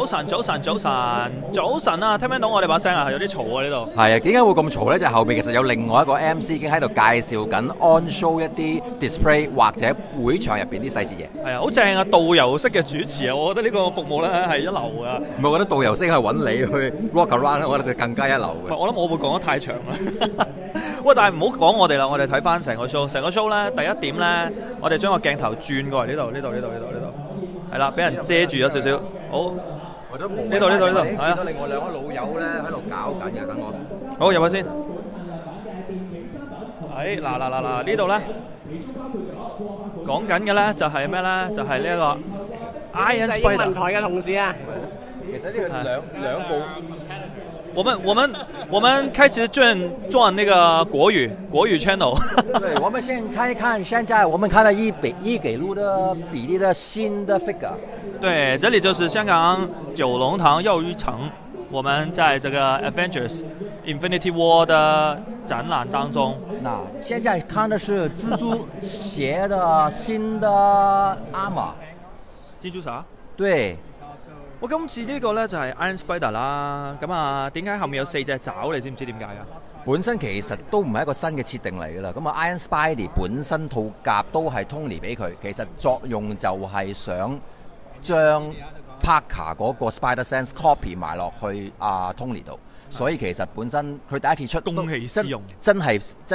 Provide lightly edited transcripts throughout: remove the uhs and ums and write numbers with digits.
晨啊！聽唔聽到我哋把聲啊？有啲嘈啊呢度。 係啊，點解會咁嘈呢？就係後面其實有另外一個 MC 已經喺度介紹緊 on show 一啲 display 或者會場入邊啲細節嘢。 係啊，好正啊！導遊式嘅主持啊，我覺得呢個服務咧係一流啊。 唔係，我覺得導遊式係揾你去 walk around，我覺得佢更加一流嘅。 我諗我會講得太長啦。喂，但係唔好講我哋啦，我哋睇翻成個 show。成個 show 咧，第一點咧，我哋將個鏡頭轉過嚟呢度，係啦，俾人遮住咗少少。好。呢度，係啊！ 另外兩個老友咧喺度搞緊嘅，等我。 好，入去先。嗱，呢度咧講緊嘅咧就係咩咧？就係呢一個 Iron Spider 文台嘅同事啊。 其實呢個兩部。 我們開始轉那個國語 channel。 對，我們先看一看，現在我們看到一給路的比利的新的 figure。 對，這裡就是香港九龍塘耀魚城，我們在這個 Avengers Infinity War 的展覽當中。 那現在看的是蜘蛛俠的新的 armor。 蜘蛛俠？ 對。 我今次呢個呢就係 Iron Spider 啦，咁啊點解後面有4隻爪？你知唔知點解啊？ 本身其實都唔係一個新嘅設定嚟㗎啦，咁啊 Iron Spider 本身套甲都係 Tony 俾佢，其實作用就係想將 Parker 嗰個 Spider Sense copy 埋落去Tony 度，所以其實本身佢第一次出公器私用， 真係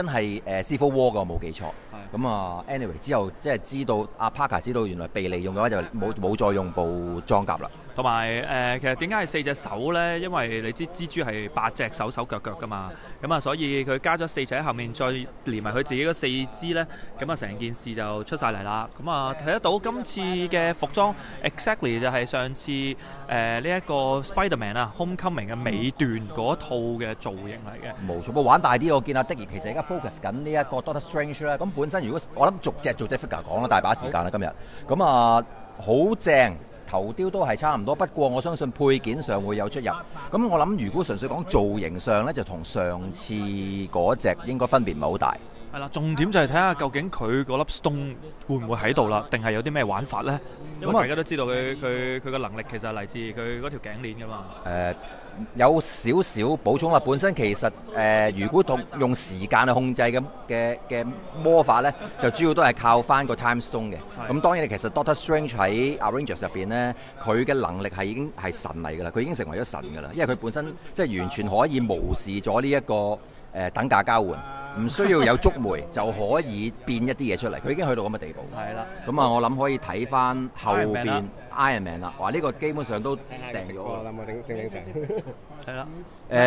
Civil War 㗎，我冇記錯。咁啊 anyway 之後即係知道Parker 知道原來被利用嘅話就冇再用部裝甲啦。 同埋其實點解係4隻手呢？因為你知蜘蛛係8隻手手腳腳噶嘛，咁啊所以佢加咗4隻喺後面，再連埋佢自己嗰4支呢，咁啊成件事就出晒嚟啦。咁啊睇得到今次嘅服裝 exactly 就係上次呢一個 Spider-Man 啊 Homecoming 嘅尾段嗰套嘅造型嚟嘅。 冇錯，不過玩大啲，我見阿的兒其實而家 focus 緊呢一個 Doctor Strange 啦。咁本身如果我諗逐隻 figure 講啦，大把時間啦今日。咁啊好正。頭雕都係差唔多，不過我相信配件上會有出入。咁我諗如果純粹講造型上呢，就同上次嗰隻應該分別唔係好大。 係啦，重點就係睇下究竟佢嗰粒 stone 會唔會喺度啦，定係有啲咩玩法呢？因為大家都知道佢個能力其實係嚟自佢嗰條頸鏈噶嘛。 有少少補充啦，本身其實如果用時間去控制嘅魔法呢，就主要都係靠翻個 Time Stone 嘅。咁當然其實 Doctor Strange 喺 Avengers 入邊呢，佢嘅能力係已經係神嚟㗎啦，佢已經成為咗神㗎啦，因為佢本身即係完全可以無視咗呢一個等價交換。唔需要有觸媒就可以變一啲嘢出嚟，佢已經去到咁嘅地步。 係啦， 咁啊，我諗可以睇翻後邊 Iron Man 啦。哇，呢個基本上都訂咗。 我諗我整成。 係啦。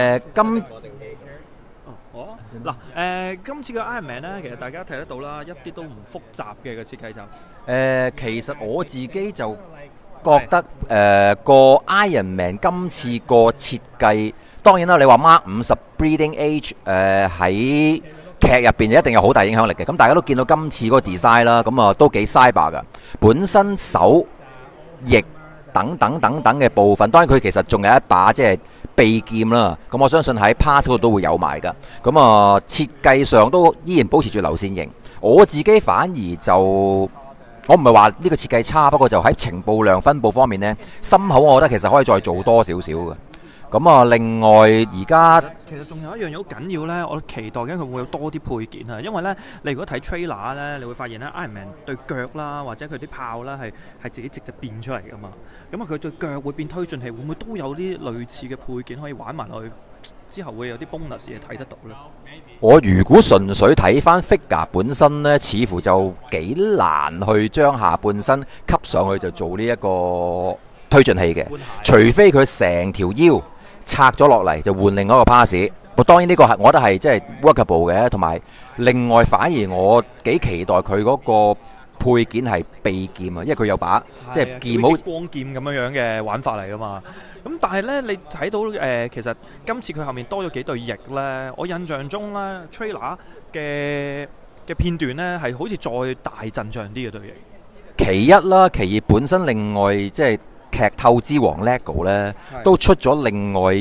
今次嘅 Iron Man 咧，其實大家睇得到啦，一啲都唔複雜嘅個設計就。 其實我自己就覺得個 Iron Man 今次個設計。當然啦，你話 Mark 50 Bleeding Age 喺劇入邊就一定有好大影響力嘅。咁大家都見到今次嗰個 design 啦，咁啊都幾 cyber 噶。本身手翼等等嘅部分，當然佢其實仲有一把即係臂劍啦。咁我相信喺 pass 嗰度都會有埋噶。咁啊設計上都依然保持住流線型。我自己反而就我唔係話呢個設計差，不過就喺情報量分佈方面呢，心口我覺得其實可以再做多少少嘅。咁啊，另外而家其實仲有一樣嘢好緊要咧，我期待緊佢會有多啲配件啊，因為咧你如果睇 trailer 咧，你會發現咧 Iron Man 對腳啦，或者佢啲炮啦係自己直接變出嚟噶嘛，咁啊佢對腳會變推進器，會唔會都有啲類似嘅配件可以玩埋落去？之後會有啲 bonus 嘢睇得到咧。 我如果純粹睇翻 figure 本身咧，似乎就幾難去將下半身吸上去就做呢一個推進器嘅，除非佢成條腰拆咗落嚟就換另外一個 pass。當然呢個係我覺得係即係 workable 嘅，同埋另外反而我幾期待佢嗰個配件係臂劍啊，因為佢有把即係劍好光劍咁樣嘅玩法嚟噶嘛。咁但係咧，你睇到其實今次佢後面多咗幾對翼咧，我印象中咧 trailer 嘅片段咧係好似再大陣仗啲嘅對翼。 其一啦，其二本身另外即係劇透之王 LEGO 咧都出咗另外一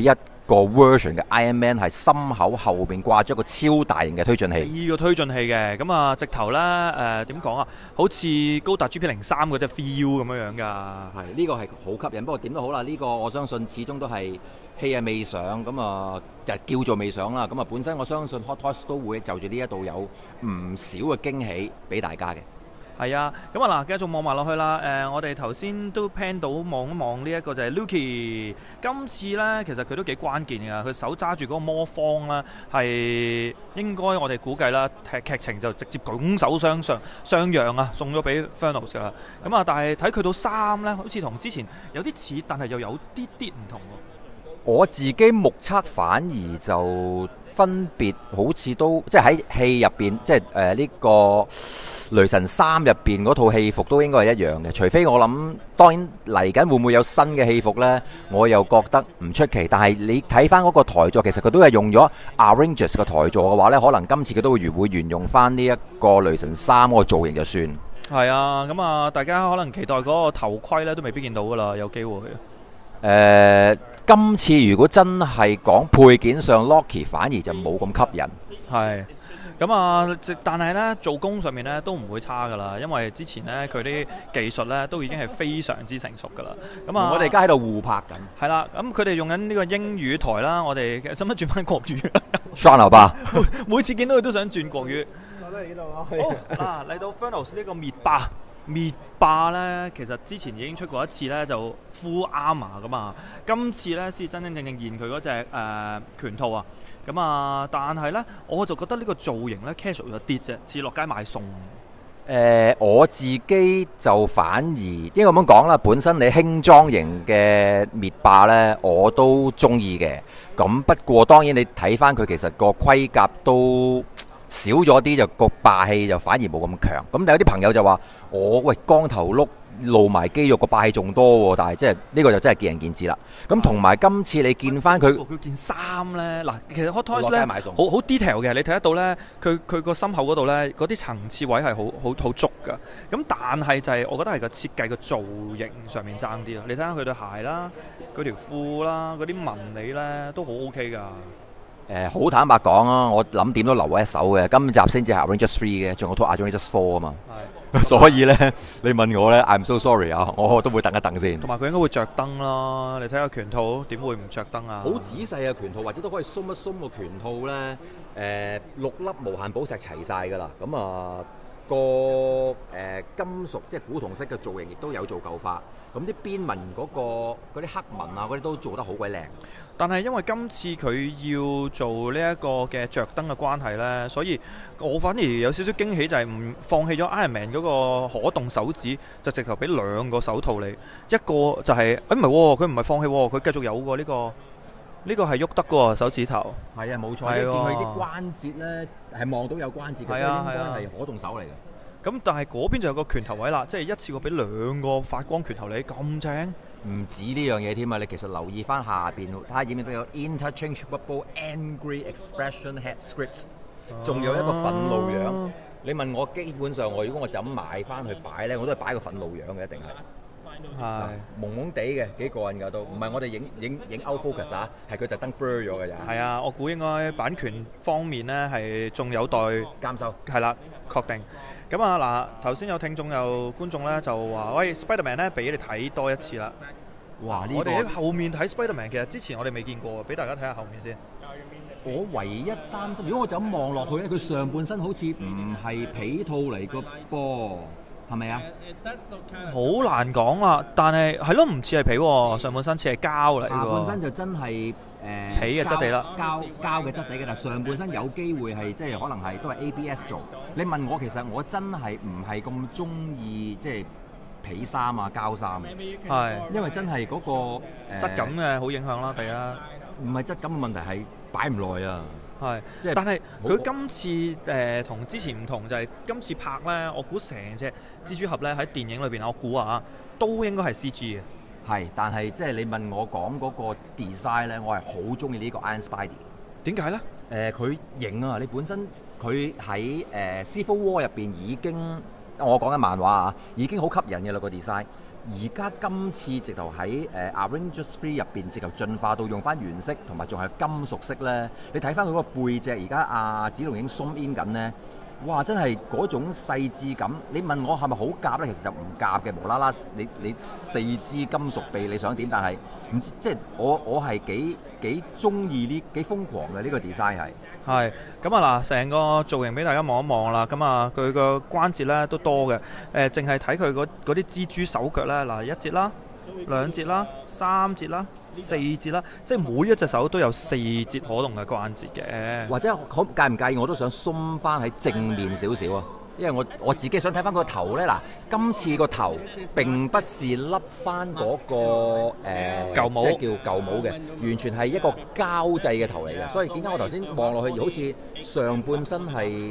個 version 嘅 Iron Man 係心口後邊掛咗一個超大型嘅推進器。 4個推進器嘅，咁啊直頭咧點講啊？好似高達 GP03嗰隻 feel 咁樣㗎。 係呢個係好吸引，不過點都好啦，呢個我相信始終都係戲係未上，咁啊叫做未上啦。咁啊本身我相信 Hot Toys 都會就住呢一度有唔少嘅驚喜俾大家嘅。 係啊，咁啊嗱，繼續望埋落去啦。我哋頭先都 pan 到望一望呢一個就係 Luki。今次呢，其實佢都幾關鍵㗎。佢手揸住嗰個魔方啦，係應該我哋估計啦，劇情就直接拱手相讓啊，送咗俾 Thanos 啦。咁啊，但係睇佢到衫呢，好似同之前有啲似，但係又有啲唔同喎。 我自己目測反而就分別好似都即係喺戲入邊，即係呢個雷神3入邊嗰套戲服都應該係一樣嘅，除非我諗，當然嚟緊會唔會有新嘅戲服呢？我又覺得唔出奇。但係你睇翻嗰個台座，其實佢都係用咗 Avengers 嘅台座嘅話呢，可能今次佢都會沿用翻呢一個雷神3嗰個造型就算。 係啊，咁啊，大家可能期待嗰個頭盔呢都未必見到噶啦，有機會。 今次如果真係講配件上 Loki 反而就冇咁吸引。 係。咁啊，但係呢，做工上面呢都唔會差噶啦，因為之前呢，佢啲技術呢都已經係非常之成熟噶啦。咁啊， 我哋而家喺度互拍緊。 係啦，咁佢哋用緊呢個英語台啦，我哋使乜轉翻國語算了吧。 每次見到佢都想轉國語。好嗱，嚟到 Thanos 呢個滅霸呢，其實之前已經出過一次呢，就 Full Armor 噶嘛。今次呢，先真正現佢嗰隻拳套啊。咁啊，但係呢，我就覺得呢個造型呢 casual 咗啲啫，似落街買餸。 我自己就反而應該咁講啦，本身你輕裝型嘅滅霸呢，我都中意嘅。咁不過當然你睇翻佢其實個盔甲都少咗啲，就個霸氣就反而冇咁強。咁但有啲朋友就話：喂，光頭碌露埋肌肉個霸氣仲多喎。但係即係呢個就真係見仁見智啦。咁同埋今次你見翻佢件衫呢，嗱，其實 Hot Toys 呢好 detail 嘅，你睇得到呢，佢個心口嗰度呢，嗰啲層次位係好足㗎。咁但係就係我覺得係個設計個造型上面爭啲咯。你睇下佢對鞋啦，嗰條褲啦，嗰啲紋理呢都好 OK 㗎。 好坦白講啊，我諗點都留一手嘅。今集先至係 Avengers 3嘅，仲有套 Avengers 4啊嘛。所以呢，你問我呢 I'm so sorry 啊，我都會等一等先。 同埋佢應該會着燈啦，你睇下拳套點會唔着燈啊？ 好仔細嘅拳套，或者都可以鬆一鬆個拳套呢。6粒無限寶石齊晒㗎啦。咁啊金屬即係古銅色嘅造型亦都有做舊化。咁啲邊紋嗰啲黑紋啊，嗰啲都做得好鬼靚。 但係因為今次佢要做呢一個嘅着燈嘅關係呢，所以我反而有少少驚喜，就係唔放棄咗 Iron Man 嗰個可動手指，就直頭俾2個手套你，一個就係唔係喎，佢唔係放棄喎，佢繼續有喎呢個係喐得嘅喎手指頭。係啊，冇錯。你見佢啲關節呢，係望到有關節嘅，所以應該係可動手嚟嘅。咁但係嗰邊就有個拳頭位啦，即係一次過俾2個發光拳頭你，咁正。 唔止呢樣嘢添啊！你其實留意翻下邊，睇下演面都有 interchangeable angry expression head script， 仲有一個憤怒樣。你問我基本上如果我就咁買翻去擺呢，我都係擺個憤怒樣嘅，一定係。係。朦朦地嘅，幾過癮㗎都，唔係我哋影 out focus 啊，係佢特登 blur 咗嘅咋。係啊，我估應該版權方面呢係仲有待監修。係啦，確定。咁啊嗱，頭先有聽眾有觀眾咧就話：喂 ，Spiderman 咧俾你睇多一次啦。哇！我哋喺後面睇 Spiderman， 其實之前我哋未見過，俾大家睇下後面先。我唯一擔心，如果我就咁望落去咧，佢上半身好似唔係皮套嚟個噃，係咪啊？好難講啊，但係係咯，唔似係皮喎，上半身似係膠嚟。下半身就真係皮嘅質地啦，膠嘅質地嘅，但上半身有機會係即係可能係都係 ABS 做。你問我其實我真係唔係咁中意即係皮衫啊膠衫，係因為真係嗰個質感嘅好影響啦。第一唔係質感嘅問題係擺唔耐啊。係，即係但係佢今次同之前唔同，就係今次拍咧，我估成隻蜘蛛俠咧喺電影裏邊，我估啊都應該係 CG 嘅。係，但係即係你問我講嗰個 design 咧，我係好中意呢個 Iron Spidey。點解咧？佢型啊！你本身佢喺Civil War 入邊已經，我講緊漫畫啊，已經好吸引嘅啦個 design。 而家今次直頭喺Avengers 3入邊，直頭進化到用翻原色同埋仲係金屬色咧。你睇翻佢個背脊，而家阿子龍已經 zoom in 緊咧，哇！真係嗰種細緻感。你問我係咪好夾咧？其實就唔夾嘅，無啦啦你四支金屬臂你想點？但係唔知即係我係幾中意呢幾瘋狂嘅呢個 design 係。 係咁啊！嗱，成個造型俾大家望一望啦。咁啊，佢個關節咧都多嘅。淨係睇佢嗰啲蜘蛛手腳咧，嗱，一節啦、兩節啦、三節啦、四節啦，即係每一隻手都有4節可動嘅關節嘅。 或者介唔介意我都想鬆翻喺正面少少啊，因為我自己想睇翻個頭咧。嗱，今次個頭並不是笠翻嗰個舊帽， 即係叫舊帽嘅，完全係一個膠製嘅頭嚟嘅。所以點解我頭先望落去好似上半身係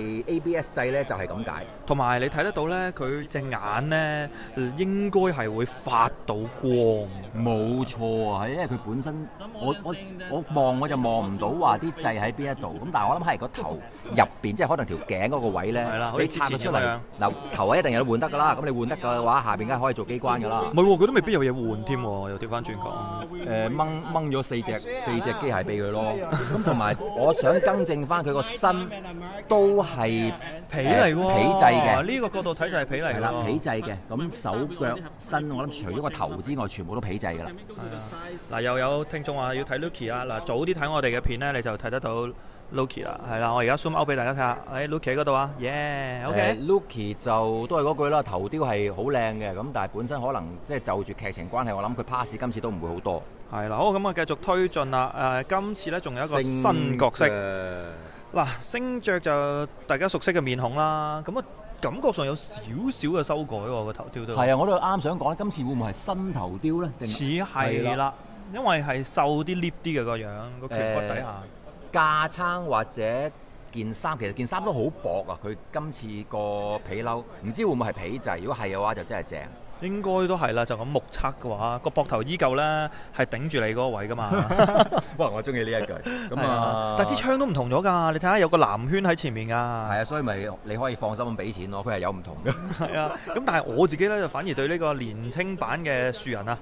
ABS 製咧，就係咁解。 同埋你睇得到咧，佢隻眼咧應該係會發到光。 冇錯啊，因為佢本身我望我就望唔到話啲掣喺邊一度，咁但係我諗係個頭入邊，即係可能條頸嗰個位咧，你拆咗出嚟嗱，頭位一定有得換得㗎啦。咁你換得嘅話，下邊梗係可以做機關㗎啦。 唔係喎，佢都未必有嘢換添喎，又調翻轉講。 掹咗四隻機械臂佢咯。咁同埋我想更正翻佢個身都係皮嚟喎， 皮製嘅。 呢個角度睇就係皮嚟㗎。 係啦，皮製嘅。咁手腳身我諗除咗個頭之外，全部都皮製㗎啦。 係啊，嗱又有聽眾話要睇 Lucky 啊，嗱早啲睇我哋嘅片咧，你就睇得到 Lucky 啦。係啦，我而家 zoom out 俾大家睇下，喺 Lucky 嗰度啊，OK。 Lucky 就都係嗰句啦，頭雕係好靚嘅，咁但係本身可能即係就住劇情關係，我諗佢 pass 今次都唔會好多。 係啦，好咁啊，繼續推進啦。今次咧仲有一個新角色。嗱，星爵就大家熟悉嘅面孔啦，咁啊感覺上有少少嘅修改喎，個頭雕都。 係啊，我都啱想講，今次會唔會係新頭雕咧？ 似係啦，因為係瘦啲 lift 啲嘅個樣，個顴骨底下。 架撐或者件衫，其實件衫都好薄啊！佢今次個皮褸，唔知會唔會係皮製？如果係嘅話，就真係正。 應該都係啦，就咁目測嘅話，個膊頭依舊咧係頂住你嗰個位噶嘛。 哇！我中意呢一句。咁啊， 但支槍都唔同咗㗎，你睇下有個藍圈喺前面㗎。係啊，所以咪你可以放心咁俾錢咯，佢係有唔同嘅。 係啊，咁但係我自己咧就反而對呢個年青版嘅樹人啊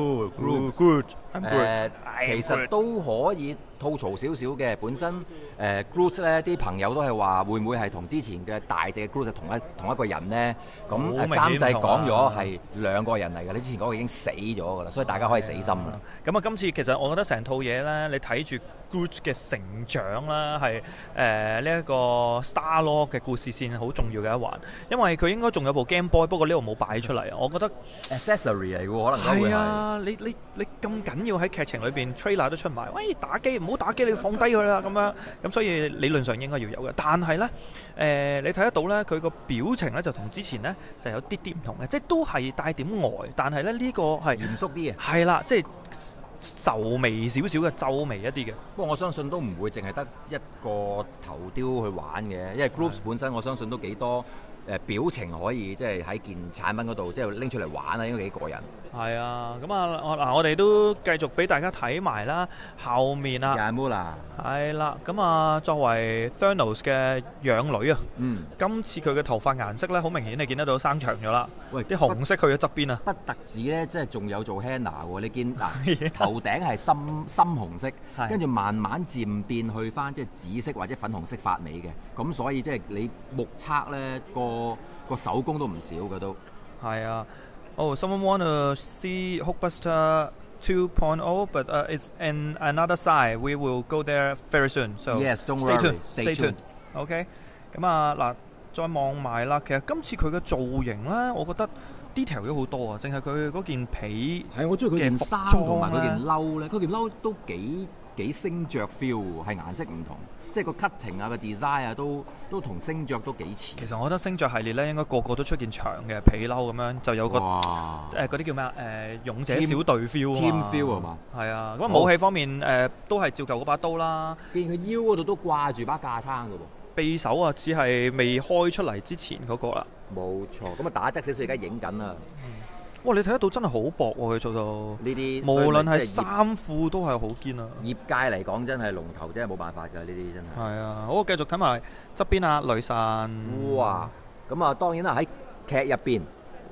，Groot，其實都可以吐槽少少嘅。本身Groot 咧啲朋友都係話會唔會係同之前嘅大隻嘅 Groot 係同一個人呢？咁監製講咗係2個人嚟嘅，你之前嗰個已經死咗㗎啦，所以大家可以死心啦。 咁啊，今次其實我覺得成套嘢咧，你睇住 Groot 嘅成長啦，係呢一個 Star-Lord 嘅故事線好重要嘅一環，因為佢應該仲有部 Game Boy，不過呢度冇擺出嚟。我覺得 accessory 嚟㗎，可能都會係。係啊，你咁緊要喺劇情裏邊 trailer 都出埋，喂打機唔好打機，你要放低佢啦咁樣。咁所以理論上應該要有嘅，但係咧你睇得到咧，佢個表情咧就同之前咧就有啲唔同嘅，即係都係帶點呆，但係咧呢個係嚴肅啲嘅。 係啦，即係愁眉少少嘅，皺眉一啲嘅。 不過我相信都唔會淨係得一個頭雕去玩嘅，因為 Groups 本身我相信都幾多表情可以即係喺件產品嗰度即係拎出嚟玩啊，應該幾過癮。 係啊，咁啊我哋都繼續俾大家睇埋啦，後面啊，係啦，咁啊作為 Thanos 嘅養女啊，今次佢嘅頭髮顏色咧好明顯，你見得到生長咗啦。喂，啲紅色去咗側邊啊！ 不特止咧，即係仲有做 henna 喎。你見嗱頭頂係深紅色，跟住慢慢漸變去翻即係紫色或者粉紅色髮尾嘅，咁所以即係你目測咧個手工都唔少嘅都。 係啊。Oh, someone want to see Hulkbuster 2.0, but it's in another side. We will go there very soon. So yes, don't worry. Stay tuned. OK. 咁啊嗱，再望埋啦。其實今次佢嘅造型咧，我覺得 detail 咗好多啊。淨係佢嗰件皮係我中意佢件衫同埋佢件褸咧，佢件褸都幾星爵 feel， 係顏色唔同。即係個 cutting 啊，個 design 啊，都同星爵都幾似。 其實我覺得星爵系列咧，應該個個都出件長嘅皮褸咁樣，就有個嗰啲叫咩啊？勇者小隊 feel 啊 ，team feel 係嘛？ 係啊，咁武器方面都係照舊嗰把刀啦。 見佢腰嗰度都掛住把架撐㗎喎。 匕首啊，只係未開出嚟之前嗰個啦。 冇錯，咁啊打側少少，而家影緊啊。 哇！你睇得到真係好薄喎，佢做到呢啲， 無論係衫褲都係好堅啊！ 業界嚟講真係龍頭，真係冇辦法㗎，呢啲真係。 係啊，好，繼續睇埋側邊啊，雷神。 哇！咁啊，當然啦，喺劇入邊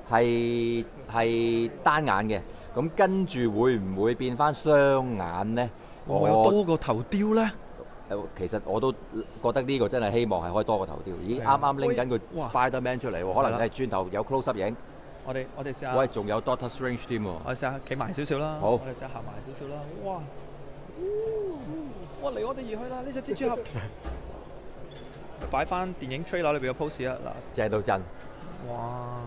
係單眼嘅，咁跟住會唔會變翻雙眼呢？ 會有多個頭雕咧？ 其實我都覺得呢個真係希望係可以多個頭雕。咦，啱啱拎緊個 Spider-Man 出嚟喎，可能係轉頭有 close up 影。 我哋試下。 喂，仲有 Doctor Strange 添喎。 我哋試下企埋少少啦。 好。 我哋試下行埋少少啦。哇！哇！離我哋而去啦！呢隻蜘蛛俠。擺翻電影 trailer 裏邊嘅 pose 啊！嗱， 正到真。 哇！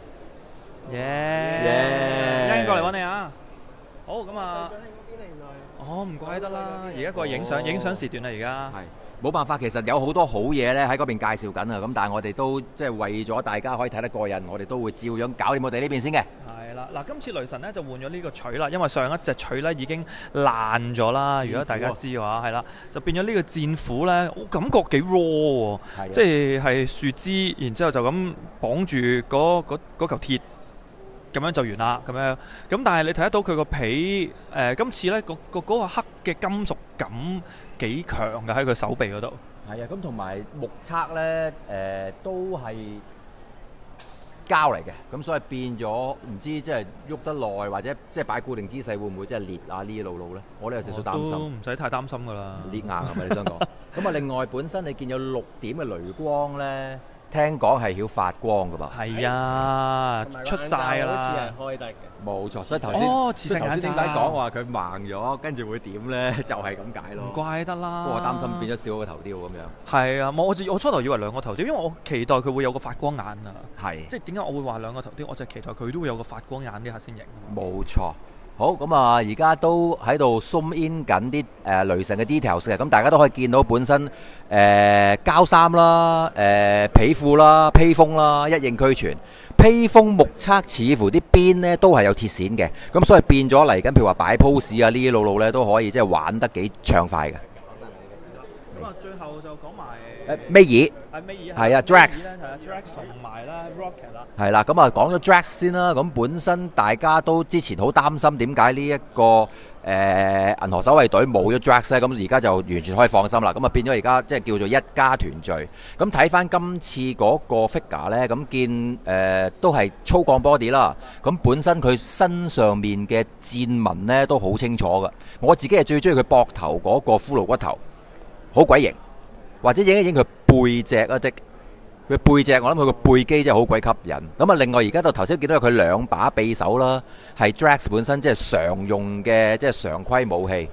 耶！一陣過嚟揾你啊！好咁啊！哦，唔怪得啦！而家個影相時段啦，而家係冇辦法，其實有好多好嘢咧喺嗰邊介紹緊啊！咁但係我哋都即係為咗大家可以睇得過癮，我哋都會照樣搞掂我哋呢邊先嘅。係啦，嗱，今次雷神咧就換咗呢個錘啦，因為上一隻錘咧已經爛咗啦。如果大家知嘅話，係啦，就變咗呢個戰斧咧，我感覺幾 raw 喎，即係樹枝，然之後就咁綁住嗰嚿鐵。咁樣就完啦，咁樣咁，但係你睇得到佢個皮，今次咧嗰個黑嘅金屬感幾強嘅喺佢手臂嗰度。 係啊，咁同埋目測咧，都係膠嚟嘅，咁所以變咗唔知即係喐得耐或者即係擺固定姿勢會唔會即係裂啊呢路路咧？我都有少少擔心。 都唔使太擔心㗎啦。 裂硬係咪你想講？咁啊，另外本身你見有6點嘅雷光咧。聽講係曉發光噶噃， 係啊，出晒㗎啦， 好似係開得嘅， 冇錯。所以頭先點解講話佢盲咗，跟住會點咧？就係咁解咯。 唔怪得啦。不過我擔心變咗少咗個頭雕咁樣。 係啊，我初頭以為2個頭雕，因為我期待佢會有個發光眼啊。 係。即係點解我會話2個頭雕？我就期待佢都會有個發光眼呢下先型。 冇錯。好咁啊！而家都喺度 zoom in 緊啲雷神嘅 details 嘅，咁大家都可以見到本身膠衫啦、皮褲啦、披風啦，一應俱全。披風目測似乎啲邊呢都係有鐵線嘅，咁所以變咗嚟緊，譬如話擺 pose 啊呢啲路咧都可以即係玩得幾暢快嘅。 咁啊，最後就講埋尾二，係啊 Drax， 係啊 Drax 同埋啦 Rocket 啦。 係啦，咁啊講咗 Drax 先啦。咁本身大家都之前好擔心點解呢一個銀河守衛隊冇咗 Drax 咧，咁而家就完全可以放心啦。咁啊變咗而家即係叫做一家團聚。咁睇翻今次嗰個 figure 咧，咁見都係粗�鋼 body 啦。咁本身佢身上面嘅戰紋咧都好清楚㗎。我自己係最中意佢膊頭嗰個骷髏骨頭，好鬼型。或者影一影佢背脊啊，佢背脊我諗佢個背肌真係好鬼吸引。咁啊，另外而家到頭先見到佢2把匕首啦，係 Drax 本身即係常用嘅即係常規武器。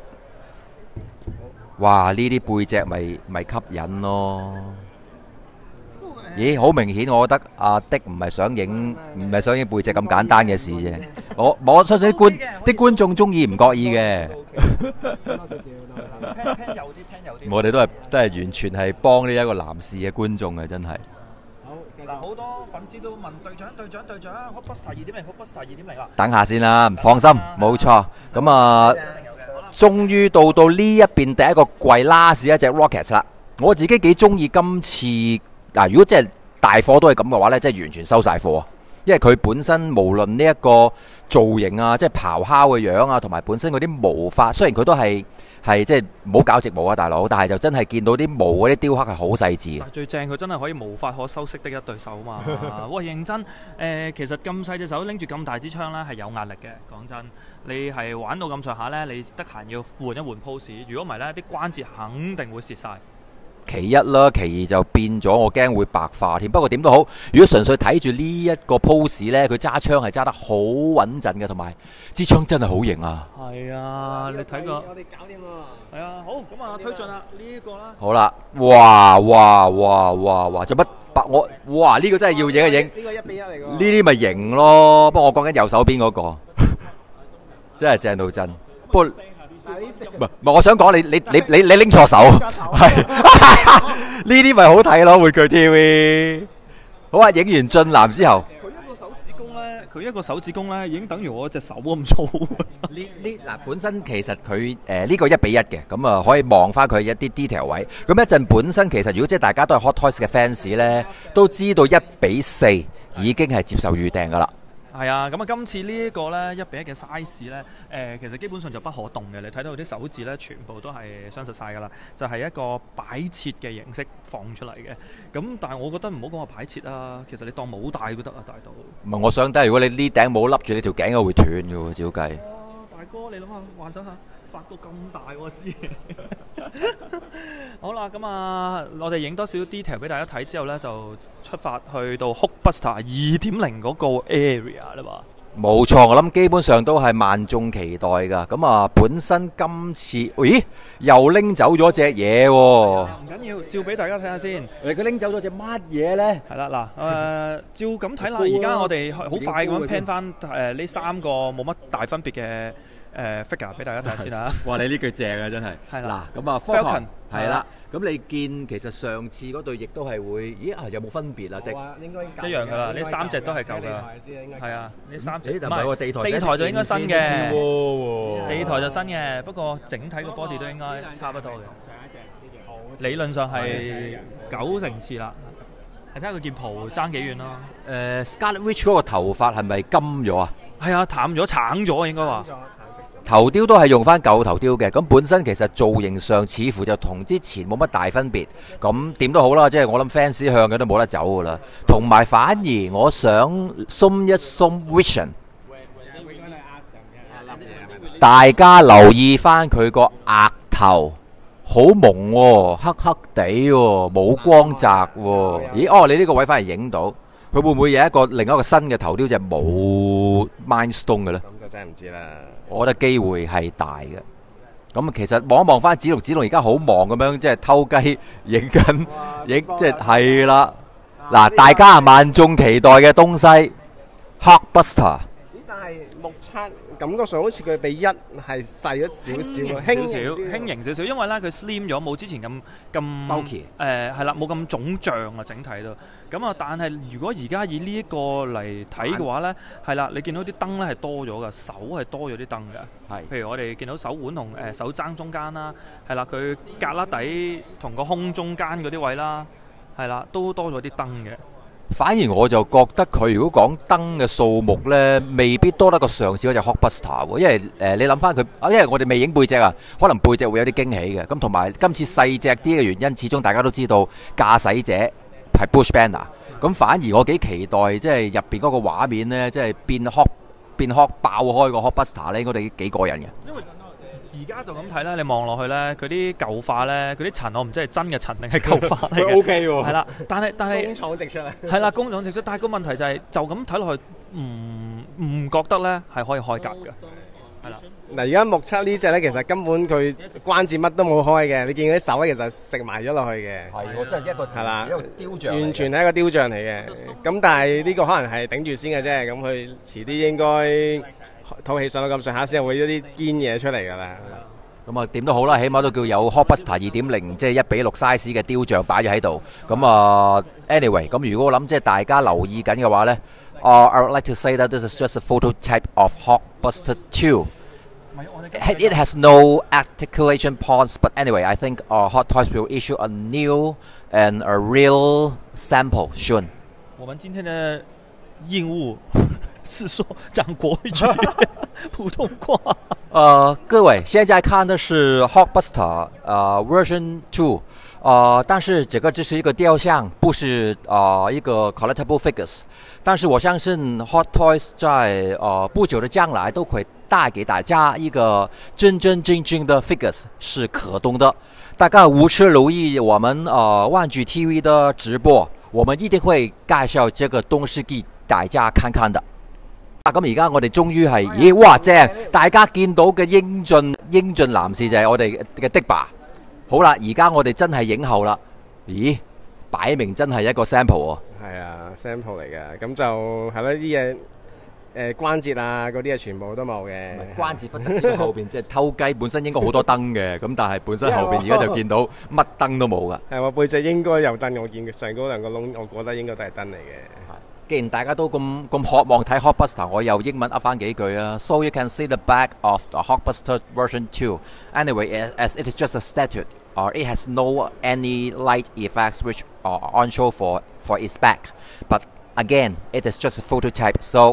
哇！呢啲背脊咪吸引咯。咦，好明顯，我覺得阿的唔係想影背脊咁簡單嘅事啫。我相信啲觀眾中意唔覺意嘅。我哋都係完全係幫呢一個男士嘅觀眾嘅，真係。 好嗱，好多粉絲都問隊長 Hulkbuster 2.0 2.0啦。 等下先啦，放心，冇錯。咁啊，終於到呢一邊第一個櫃 last 一隻 Rocket 啦。我自己幾中意今次嗱，如果即係大貨都係咁嘅話呢，即係完全收晒貨啊！因為佢本身無論呢一個造型啊，即係咆哮嘅樣啊，同埋本身嗰啲毛髮，雖然佢都係即係唔好搞直毛啊，大佬，但係就真係見到啲毛嗰啲雕刻係好細緻。 最正佢真係可以無法可收拾的一對手嘛！哇，認真其實咁細隻手拎住咁大支槍呢係有壓力嘅。講真，你係玩到咁上下呢，你得閒要換一換 pose， 如果唔係呢，啲關節肯定會蝕晒。 其一啦，其二就變咗，我驚會白化添。不過點都好，如果純粹睇住呢一個 pose 呢，佢揸槍係揸得好穩陣嘅，同埋支槍真係好型啊！ 係啊，你睇過？我哋搞掂喎。係啊，好咁啊，推進啦，呢個啦。 好啦，哇！做乜白我？哇！呢個真係要影一影。 呢個1比1嚟㗎。 呢啲咪型咯，不過我講緊右手邊嗰個，真係正到真。不過唔係，我想講你拎錯手，係呢啲咪好睇咯，玩具 TV。好啊，影完俊男之後， 佢一個手指公咧，已經等於我隻手咁粗。 嗱，本身其實佢呢個1比1嘅，咁啊可以望翻佢一啲 detail 位。咁一陣本身其實如果即係大家都係 Hot Toys 嘅 fans 咧，都知道1比4已經係接受預訂噶啦。 係啊，咁啊，今次呢一個咧1:1嘅 size 咧，其實基本上就不可動嘅。你睇到啲手指咧，全部都係相實晒㗎啦，就係一個擺設嘅形式放出嚟嘅。咁但係我覺得唔好講話擺設啊，其實你當帽戴都得啊，大到。 唔係，我想睇如果你呢頂帽笠住你條頸，會斷嘅喎，照計。 大哥，你諗下，幻想下，發到咁大我知。好啦，咁啊，我哋影多少 detail 俾大家睇之後咧，就出發去到 Hulkbuster 2.0嗰個 area 啦嘛。 冇錯，我諗基本上都係萬眾期待㗎。咁啊，本身今次，咦，又拎走咗隻嘢喎。 唔緊要，照俾大家睇下先。 佢拎走咗隻乜嘢咧？ 係啦，嗱，照咁睇啦，而家我哋好快咁樣 pan 翻呢3個冇乜大分別嘅figure 俾大家睇下先嚇。 哇！你呢句正啊，真係。 係啦， 嗱，咁啊 Falcon 係啦。咁你見其實上次嗰對亦都係會，咦啊有冇分別啊？ 應該一樣㗎啦，呢3隻都係舊㗎。係啊，呢3隻唔係喎， 地台就應該新嘅，地台就新嘅，不過整體個 body 都應該差不多嘅。理論上係90%似啦，係睇下佢件袍爭幾遠咯。 Scarlet Witch 嗰個頭髮係咪金咗啊？ 係啊，淡咗、橙咗應該話。 頭雕都係用翻舊頭雕嘅，咁本身其實造型上似乎就同之前冇乜大分別。咁點都好啦，即係我諗 fans 向嘅都冇得走噶啦。同埋反而我想鬆一鬆 Vision， 大家留意翻佢個額頭，好蒙喎，黑黑地喎，冇光澤喎。咦？哦，你呢個位反而影到，佢會唔會有另一個新嘅頭雕就係冇 Mind Stone 嘅呢？ 咁就真係唔知啦。 我覺得機會係大嘅。咁其實望一望翻子龍而家好忙咁樣，即係偷雞影緊，影即係啦。嗱，大家係萬眾期待嘅東西 ，Hulkbuster。 但係目測感覺上好似佢比1係細咗少少，輕盈少少，因為咧佢 slim 咗，冇之前咁 bulky。 係啦，冇咁腫脹啊，整體都。咁啊，但係如果而家以呢一個嚟睇嘅話咧，係啦，你見到啲燈咧係多咗㗎，手係多咗啲燈嘅。係。譬如我哋見到手腕同手踭中間啦，係啦，佢格拉底同個胸中間嗰啲位啦，係啦，都多咗啲燈嘅。 反而我就覺得佢如果講燈嘅數目呢，未必多得過上次嗰隻 Hulkbuster 喎，因為你諗翻佢，因為我哋未影背脊啊，可能背脊會有啲驚喜嘅。咁同埋今次細隻啲嘅原因，始終大家都知道駕駛者係 Bruce Banner， 咁反而我幾期待即係入邊嗰個畫面呢，即係變 Hulk 爆開個 Hulkbuster 呢，應該都幾過癮嘅。 因為而家就咁睇咧，你望落去咧，佢啲舊化咧，佢啲塵我唔知係真嘅塵定係舊化嚟嘅。 OK 喎。 係啦，但係工廠直出嚟。 係啦，工廠直出，但係個問題就係就咁睇落去，唔覺得咧係可以開格嘅。係啦。 嗱，而家目測呢隻咧，其實根本佢關節乜都冇開嘅，你見佢啲手咧，其實食埋咗落去嘅。 係喎，真係一個係啦， 一個雕像， 完全係一個雕像嚟嘅。咁但係呢個可能係頂住先嘅啫，咁佢遲啲應該套起上到咁上下先會一啲堅嘢出嚟㗎啦。 咁啊，點都好啦，起碼都叫有 Hulkbuster 2.0，即係1:6 size 嘅雕像擺咗喺度。咁啊 ，anyway， 咁如果我諗即係大家留意緊嘅話咧，I would like to say that this is just a phototype of Hulkbuster 2. It has no articulation parts, but anyway, I think Hot Toys will issue a new and a real sample soon. 我們今天的任務是說講國語普通話。 各位現在看的是 Hulkbuster Version 2，但是這個只是一個雕像，不是一個 collectible figures。但是我相信 Hot Toys 在不久的將來都會帶給大家一個真真正正的 figures 是可動的。大家無恥留意我們玩具 TV 的直播，我們一定會介紹這個東西給大家看看的。咁而家我哋終於係，咦，哇正！大家見到嘅英俊男士就係我哋嘅的爸。好啦，而家我哋真係影後啦。咦，擺明真係一個 sample 喎。 係啊 ，sample 嚟嘅。咁就係咯，啲嘢關節啊嗰啲全部都冇嘅。 關節不得之，後邊即係偷雞，本身應該好多燈嘅，咁但係本身後邊而家就見到乜燈都冇噶。 係我背脊應該有燈，我見上嗰兩個窿，我覺得應該都係燈嚟嘅。 既然大家都咁渴望睇 Hulkbuster， 我又英文噏翻幾句啊。So you can see the back of the Hulkbuster version 2. Anyway, as it is just a statue, it has no any light effects which are on show for its back. But again, it is just a phototype. So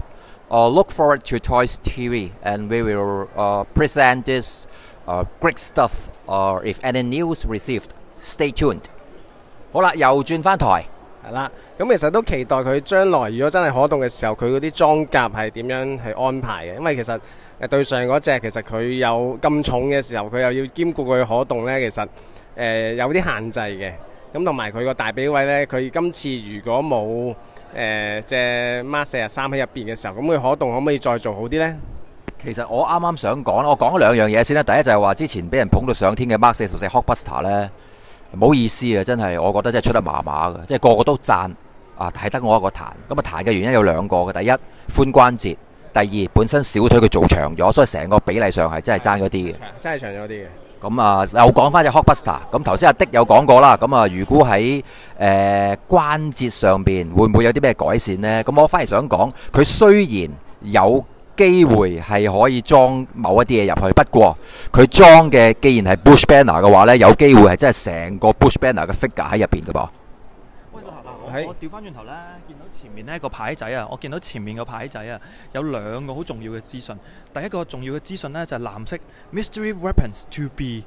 Look forward to Toys TV, and we will present this great stuff. If any news received, stay tuned. 好啦，又轉翻台。 係啦，咁其實都期待佢將來如果真係可動嘅時候，佢嗰啲裝甲係點樣去安排嘅？因為其實對上嗰隻其實佢有咁重嘅時候，佢又要兼顧佢可動呢，其實有啲限制嘅。咁同埋佢個大髀位呢，佢今次如果冇隻 Mark 43喺入邊嘅時候，咁佢可動可唔可以再做好啲呢？ 其實我啱啱想講，我講咗兩樣嘢先啦。第一就係話之前俾人捧到上天嘅 Mark 44 Hulkbuster 呢。唔好意思啊，真係我覺得真係出得麻麻嘅，即係個個都讚啊，係得我一個彈。咁啊彈嘅原因有兩個嘅，第一髖關節，第二本身小腿佢做長咗，所以成個比例上係真係爭咗啲嘅。 真係長咗啲嘅。 咁啊又講翻隻 Hulkbuster， 咁頭先阿的有講過啦，咁啊如果喺關節上邊會唔會有啲咩改善呢？咁我反而想講，佢雖然有機會係可以裝某一啲嘢入去，不過佢裝嘅既然係 Bush Banner 嘅話呢，有機會係真係成個 Bush Banner 嘅 figure 喺入邊嘅噃。 喂，嗱，我調翻轉頭呢，見到前面呢個牌仔啊，我見到前面個牌仔啊，有兩個好重要嘅資訊。第一個重要嘅資訊呢，就係藍色 Mystery Weapons to be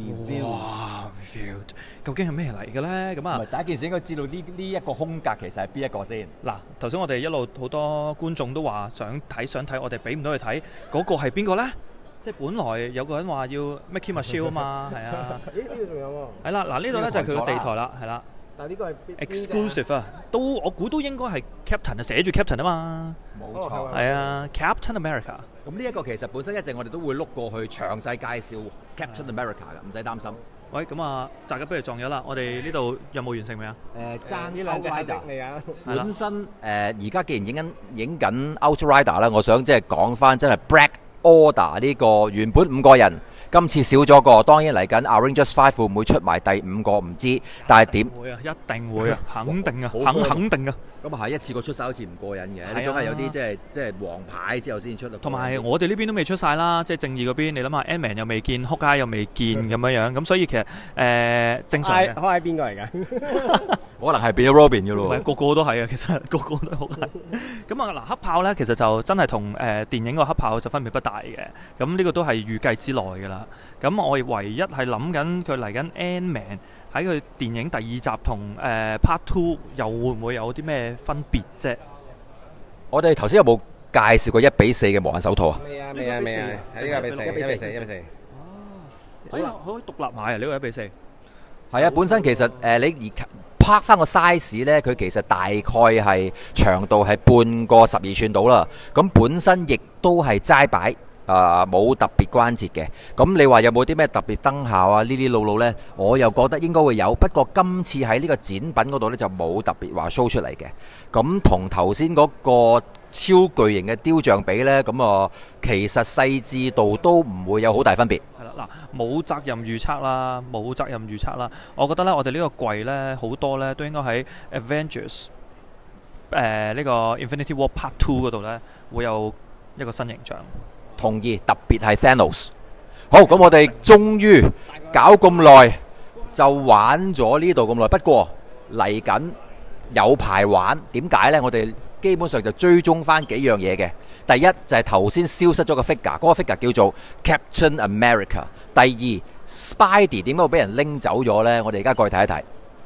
revealed， 究竟係咩嚟嘅呢？咁啊， 第一件事應該知道呢一個空格其實係邊一個先。 嗱，頭先我哋一路好多觀眾都話想睇，我哋俾唔到佢睇，嗰個係邊個呢？即係本來有個人話要 Mickey Michelle 啊嘛，係啊。 咦？呢度仲有喎。 係啦，嗱呢度呢就係佢個地台啦，係啦。 但係呢個係 exclusive 啊，我估都應該係 Captain 啊，寫住 Captain 啊嘛。 冇錯。 係啊 ，Captain America。 咁呢一個其實本身一直我哋都會碌過去詳細介紹 Captain America 嘅，唔使擔心。 喂，咁啊，大家不如撞咗啦！我哋呢度任務完成未啊？ 爭呢兩隻黑色嚟啊！ 本身而家既然影緊 Outrider 啦，我想即係講翻真係 Black Order 呢個原本5個人，今次少咗個，當然嚟緊 Avengers 5會唔會出埋第5個唔知，但係點會啊？一定會啊！肯定啊！肯定啊！ 咁啊係一次過出晒好似唔過癮嘅，呢種係有啲即係黃牌之後先出到。 同埋我哋呢邊都未出晒啦，即係正義嗰邊，你諗下 Ant-Man 又未見，Hawkeye又未見咁樣，咁所以其實正常嘅。 Hawkeye 邊個嚟㗎？ 可能係變咗 Robin 嘅咯。 個個都係啊，其實個個都好係。咁啊嗱，黑豹咧其實就真係同電影個黑豹就分別不大嘅。咁呢個都係預計之內㗎啦。咁我唯一係諗緊佢嚟緊 Ant-Man 喺佢電影第2集同Part 2又會唔會有啲咩分別啫？ 我哋頭先有冇介紹過1比4嘅無限手套啊？ 未啊，係呢個1比4，1比4。 可以獨立買啊！呢個1比4。 係啊，本身其實你而拍翻個 size 咧，佢其實大概係長度係半個12寸到啦。咁本身亦都係齋擺。冇特別關節嘅，咁你話有冇啲咩特別燈效啊？呢啲路呢，我又覺得應該會有，不過今次喺呢個展品嗰度呢，就冇特別話 show 出嚟嘅。咁同頭先嗰個超巨型嘅雕像比呢，咁其實細緻度都唔會有好大分別。 係啦，嗱，冇責任預測啦，我覺得呢，我哋呢個櫃呢，好多呢都應該喺 Avengers 呢個 Infinity War Part 2嗰度呢，會有一個新形象。 同意，特別係 Thanos。好，咁我哋終於搞咁耐，就玩咗呢度咁耐。不過嚟緊有排玩，點解呢？我哋基本上就追蹤翻幾樣嘢嘅。第一就係頭先消失咗個 figure，嗰個 figure 叫做 Captain America。第二 Spidey 點解會俾人拎走咗呢？我哋而家過去睇一睇。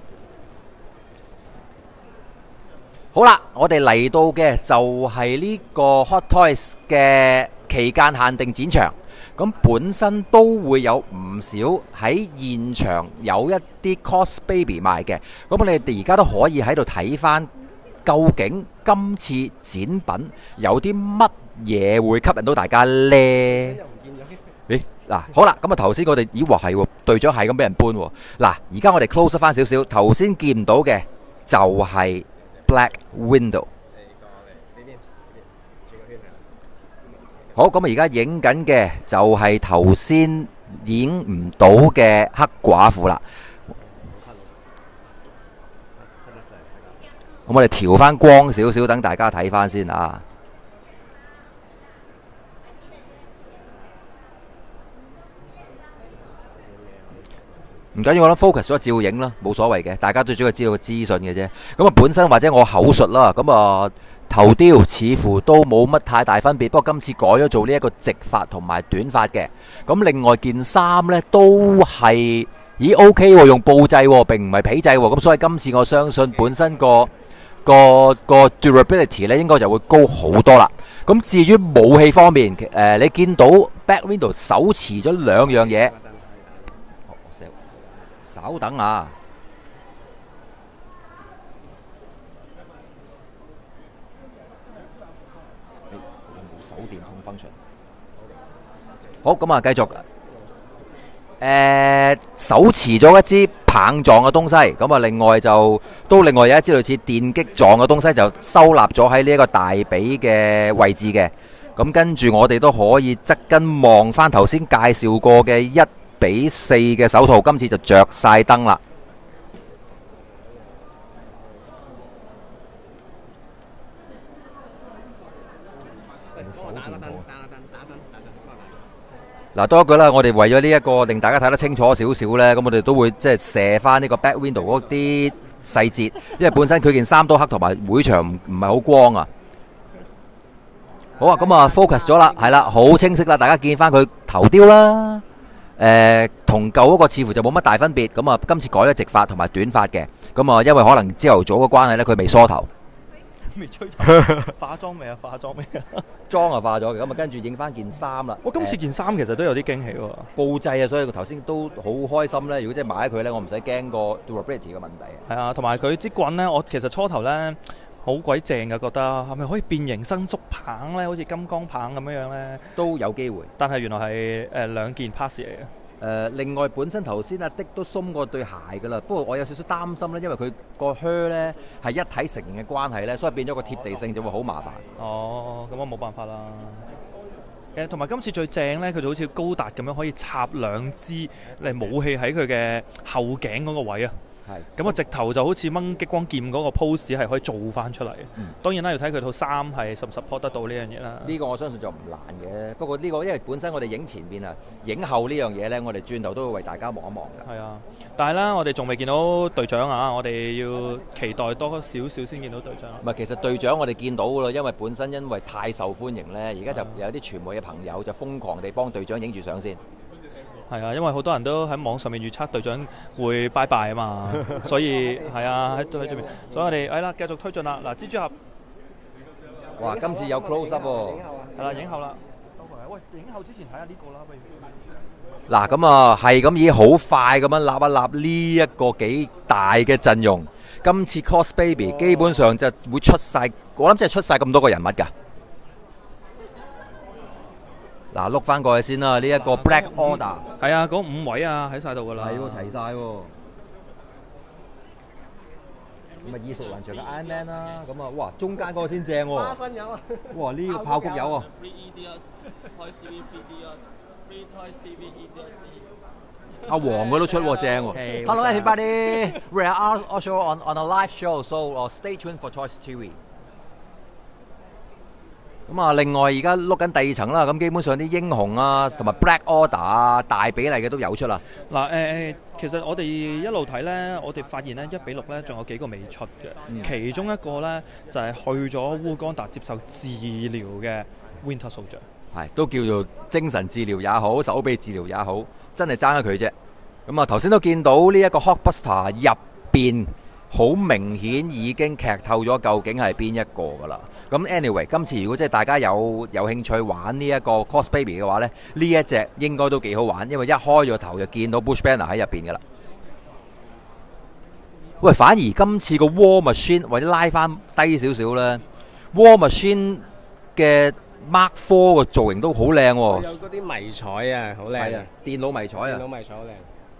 好啦，我哋嚟到嘅就係呢個 Hot Toys 嘅期間限定展場，咁本身都會有唔少喺現場有一啲 cos baby 賣嘅，咁你哋而家都可以喺度睇翻，究竟今次展品有啲乜嘢會吸引到大家呢？咦，嗱，好啦，咁啊頭先我哋咦話係喎，對咗係咁俾人搬喎，嗱，而家我哋 close 翻少少，頭先見唔到嘅就係 Black Widow。好，咁而家影緊嘅就係頭先影唔到嘅黑寡婦啦。咁我哋調翻光少少，等大家睇翻先啊。唔緊要，我諗 focus 咗照影啦，冇所謂嘅。大家最主要知道個資訊嘅啫。咁啊，本身或者我口述啦，咁啊。 頭雕似乎都冇乜太大分別，不過今次改咗做呢一個直髮同埋短髮嘅。咁另外件衫呢都係OK 喎，用布製喎，並唔係皮製喎。咁所以今次我相信本身個 durability 呢應該就會高好多啦。咁至於武器方面，你見到 Back Window 手持咗兩樣嘢，稍等啊！手電筒 function 好，咁啊，繼續。手持咗一支棒狀嘅東西，咁啊，另外有一支類似電擊狀嘅東西，就收納咗喺呢一個大髀嘅位置嘅。咁跟住我哋都可以側跟望翻頭先介紹過嘅1:4嘅手套，今次就着晒燈啦。嗱，多一句啦，我哋為咗呢一個令大家睇得清楚少少呢，咁我哋都會即係射翻呢個 back window 嗰啲細節，因為本身佢件衫都黑，同埋會場唔係好光啊。好啊，咁啊 focus 咗啦，係啦，好清晰啦，大家見翻佢頭雕啦，同舊嗰個似乎就冇乜大分別。咁啊，今次改咗直髮同埋短髮嘅，咁啊，因為可能朝頭早嘅關係呢，佢未梳頭。 未吹化妝未啊？化妝未啊？ 妝啊化咗嘅，咁啊跟住影翻件衫啦。 今次件衫其實都有啲驚喜喎， 布製啊，所以佢頭先都好開心咧。如果即係買佢咧，我唔使驚個 durability 嘅問題。 係啊，同埋佢支棍咧，我其實初頭咧好鬼正嘅，覺得係咪可以變形伸縮棒咧？好似金剛棒咁樣咧， 都有機會。 但係原來係兩件 pass 嚟嘅。 另外本身頭先阿的都鬆過對鞋噶啦，不過我有少少擔心咧，因為佢個靴咧係一體成型嘅關係咧，所以變咗個貼地性就會好麻煩。 哦，咁我冇辦法啦。同埋今次最正咧，佢就好似高達咁樣可以插兩支武器喺佢嘅後頸嗰個位啊。係。咁啊，直頭就好似掹激光劍嗰個 pose 係可以做翻出嚟。當然啦，要睇佢套衫係 support 得到呢樣嘢啦。 呢個我相信就唔難嘅。不過呢個因為本身我哋影前面啊，影後呢樣嘢咧，我哋轉頭都會為大家望一望㗎。係啊， 但係咧，我哋仲未見到隊長啊！我哋要期待多少少先見到隊長。 唔係，其實隊長我哋見到㗎啦，因為本身因為太受歡迎咧，而家就有啲傳媒嘅朋友就瘋狂地幫隊長影住相先。 係啊，因為好多人都喺網上面預測隊長會拜拜啊嘛，所以係啊喺對面，所以我哋係啦，繼續推進啦。嗱，蜘蛛俠， 哇！今次有 close up 喎， 係啦，影後啦。喂，影後之前睇下呢個啦，不如。 嗱，咁啊係咁已經好快咁樣立一立呢一個幾大嘅陣容。今次 Cos Baby 基本上就會出晒，我諗真係出晒咁多個人物㗎。嗱，碌翻過去先啦，呢一個 Black Order 係啊，嗰5位啊喺晒度噶啦， 係喎，齊晒喎。咁啊，耳熟能詳嘅 Iron Man 啦，咁啊，哇，中間嗰個先正喎。花生友啊！哇，呢個炮谷友啊！阿黃佢都出喎，正喎。Hello everybody, we are also on a live show, so stay tuned for Toy TV。咁啊，另外而家碌緊第二層啦，咁基本上啲英雄啊，同埋 Black Order 啊，大比例嘅都有出啦。 嗱，其實我哋一路睇咧，我哋發現咧1:6咧仲有幾個未出嘅，其中一個咧就係去咗烏干達接受治療嘅 Winter Soldier， 係都叫做精神治療也好，手臂治療也好，真係爭咗佢啫。咁啊，頭先都見到呢一個 Hulkbuster 入邊好明顯已經劇透咗究竟係邊一個噶啦。咁 anyway， 今次如果即係大家有興趣玩呢一個 Cos Baby 嘅話咧，呢一隻應該都幾好玩，因為一開咗頭就見到 Bruce Banner 喺入邊噶啦。喂，反而今次個 War Machine 或者拉翻低少少咧 ，War Machine 嘅 Mark IV 個造型都好靚喎， 有嗰啲迷彩啊，好靚啊， 電腦迷彩啊， 電腦迷彩好靚。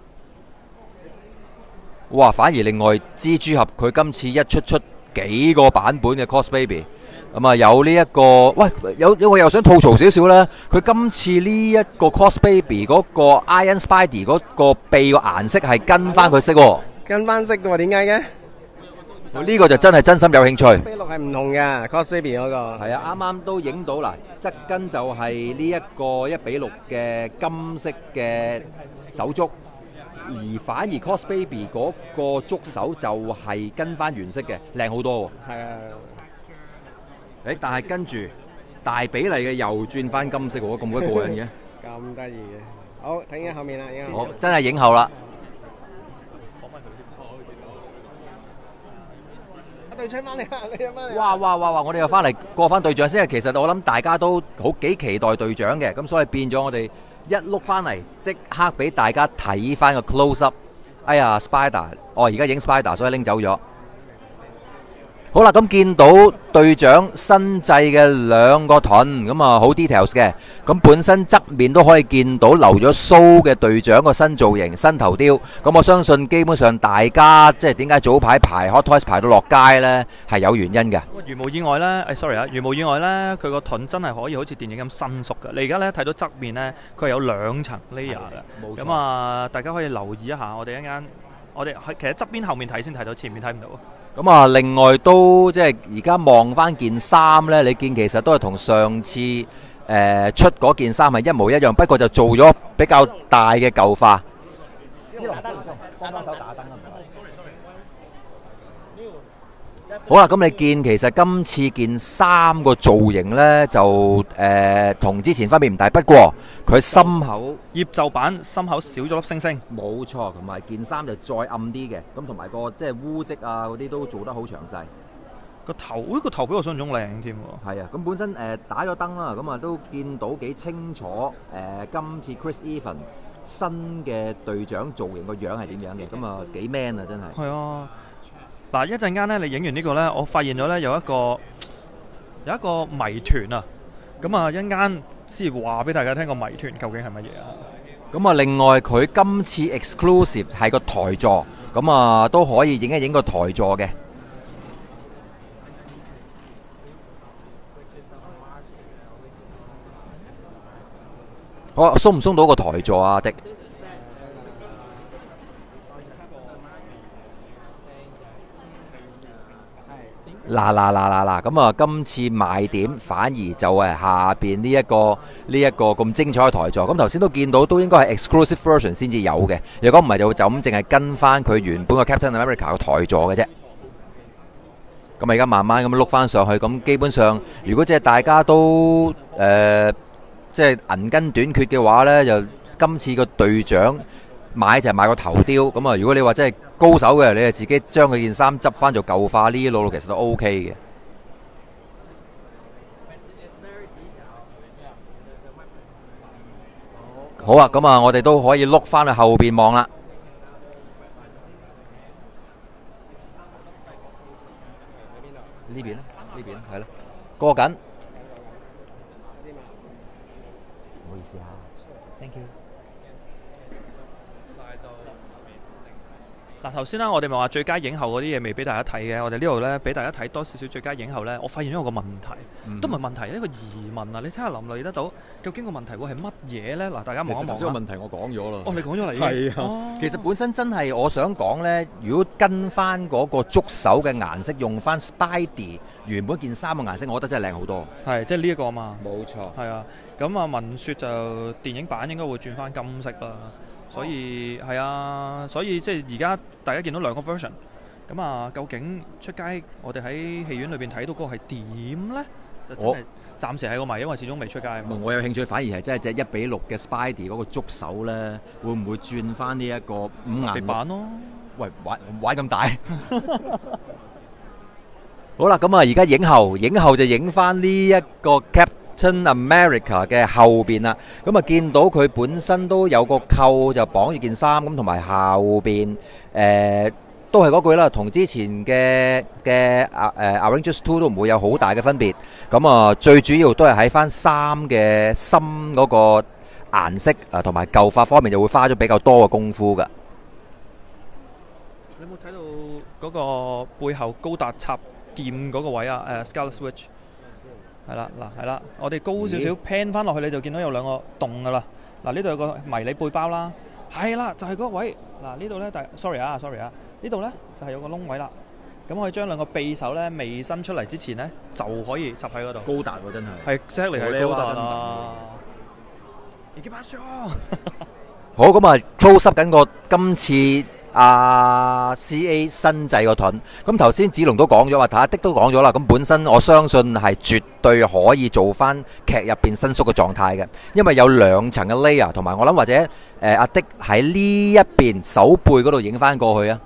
哇！反而另外蜘蛛俠佢今次一出幾個版本嘅 Cos Baby。咁啊，有呢一個，喂，有我又想吐槽少少啦。佢今次呢一個 Cos Baby 嗰個 Iron Spidey 嗰個鼻個顏色係跟翻佢色喎， 跟翻色嘅喎，點解嘅？ 呢個就真係真心有興趣。 1:6係唔同嘅 Cos Baby 嗰個。 係啊，啱啱都影到啦，側跟就係呢一個1:6嘅金色嘅手足，而反而 Cos Baby 嗰個觸手就係跟翻原色嘅，靚好多喎。 係啊。 但係跟住大比例嘅又轉翻金色喎，咁鬼過癮嘅。 咁得意嘅。好，睇緊後面啦，已經。 好，真係影后啦！ 隊長翻嚟啦，隊長翻嚟。 哇！我哋又翻嚟過翻隊長先。其實我諗大家都好幾期待隊長嘅，咁所以變咗我哋一碌翻嚟，即刻俾大家睇翻個 close up。哎呀 ，Spider， 而家影 Spider， 所以拎走咗。好啦，咁見到隊長新製嘅兩個盾，咁啊好 details 嘅。咁本身側面都可以見到留咗鬚嘅隊長個新造型、新頭雕。咁我相信基本上大家即係點解早排排 Hot Toys 排到落街呢？係有原因嘅。 如無意外呢，sorry 啊，如無意外呢，佢個盾真係可以好似電影咁伸縮嘅。你而家呢睇到側面呢，佢係有2層 layer 嘅。咁啊，大家可以留意一下。我哋一間，我哋其實側邊後面睇先睇到，前面睇唔到。 咁啊，另外都即係而家望翻件衫呢，你見其實都係同上次出嗰件衫係一模一樣，不過就做咗比較大嘅舊化。好啦，咁你見其實今次件衫個造型呢，就同之前分別唔大，不過佢心口葉袖版心口少咗粒星星， 冇錯，同埋件衫就再暗啲嘅，咁同埋個即係污跡啊嗰啲都做得好詳細。 個頭比我想象中靚添喎。 係啊，咁本身打咗燈啦，咁啊都見到幾清楚今次 Chris Evans 新嘅隊長造型個樣係點樣嘅，咁啊幾 man 啊真係。 係啊。嗱，一陣間咧，你影完呢個咧，我發現咗咧有一個謎團啊！咁啊，一陣間先話俾大家聽個謎團究竟係乜嘢啊！ 咁啊，另外佢今次 exclusive 係個台座，咁啊都可以影一影個台座嘅。好，鬆唔鬆到個台座啊？的。嗱，咁啊，今次賣點反而就係下邊呢一個咁精彩嘅台座。咁頭先都見到，都應該係 exclusive version 先至有嘅。如果唔係，就咁淨係跟翻佢原本個 Captain America 嘅台座嘅啫。咁啊，而家慢慢咁碌翻上去，咁基本上，如果即係大家都即係銀根短缺嘅話呢，就今次個隊長買就係買個頭雕。咁啊，如果你話真係高手嘅，你就自己將佢件衫執翻做舊化，呢啲路其實都 OK 嘅。好啊，咁啊，我哋都可以碌翻去後邊望啦。呢邊呢邊係啦，過緊。唔好意思啊 ，thank you。 嗱，頭先啦，我哋咪話最佳影后嗰啲嘢未俾大家睇嘅，我哋呢度咧俾大家睇多少少最佳影后咧。我發現咗有個問題，都唔係問題，一個疑問啊！你睇下林立得到，究竟個問題會係乜嘢咧？嗱，大家望一望啦。 其實個問題我講咗啦。 哦，你講咗嚟嘅。 係啊。其實本身真係我想講咧，如果跟翻嗰個觸手嘅顏色，用翻 Spidey 原本件衫嘅顏色，我覺得真係靚好多。 係，即係呢一個啊嘛。 冇錯。 係啊，咁啊，文雪就電影版應該會轉翻金色啦。所以係啊，所以即係而家大家見到兩個 version， 咁啊，究竟出街我哋喺戲院裏邊睇到嗰個係點呢？就真係暫時係個謎，因為始終未出街。 我有興趣，反而係真係隻1:6嘅 Spidey 嗰個觸手呢，會唔會轉翻呢一個5顏版咯？ 喂，玩咁大！好啦，咁啊，而家影後就影翻呢一個 Captain America 嘅後邊啦，咁啊見到佢本身都有個扣就綁住件衫，咁同埋後邊都係嗰句啦，同之前嘅Avengers 2都唔會有好大嘅分別。咁啊最主要都係喺翻衫嘅深嗰個顏色啊，同埋舊化方面就會花咗比較多嘅功夫噶。 你有冇睇到嗰個背後高達插劍嗰個位啊？Scarlet Witch。係啦，係啦，我哋高少少 pan 翻落去，你就見到有兩個洞噶啦。嗱，呢度有個迷你背包啦，係啦，就係嗰個位。嗱，呢度咧，sorry 啊，呢度咧就係有個窿位啦。咁可以將兩個匕首咧未伸出嚟之前咧，就可以插喺嗰度。 高達喎，真係。 係 exactly 係高達啊！已經拍咗。 好，咁啊 close up 緊個今次 CA 新製個盾。咁頭先子龍都講咗話，阿的都講咗啦。咁本身我相信係絕對可以做翻劇入邊伸縮嘅狀態嘅，因為有2層嘅 layer， 同埋我諗或者阿的喺呢一邊手背嗰度影翻過去啊。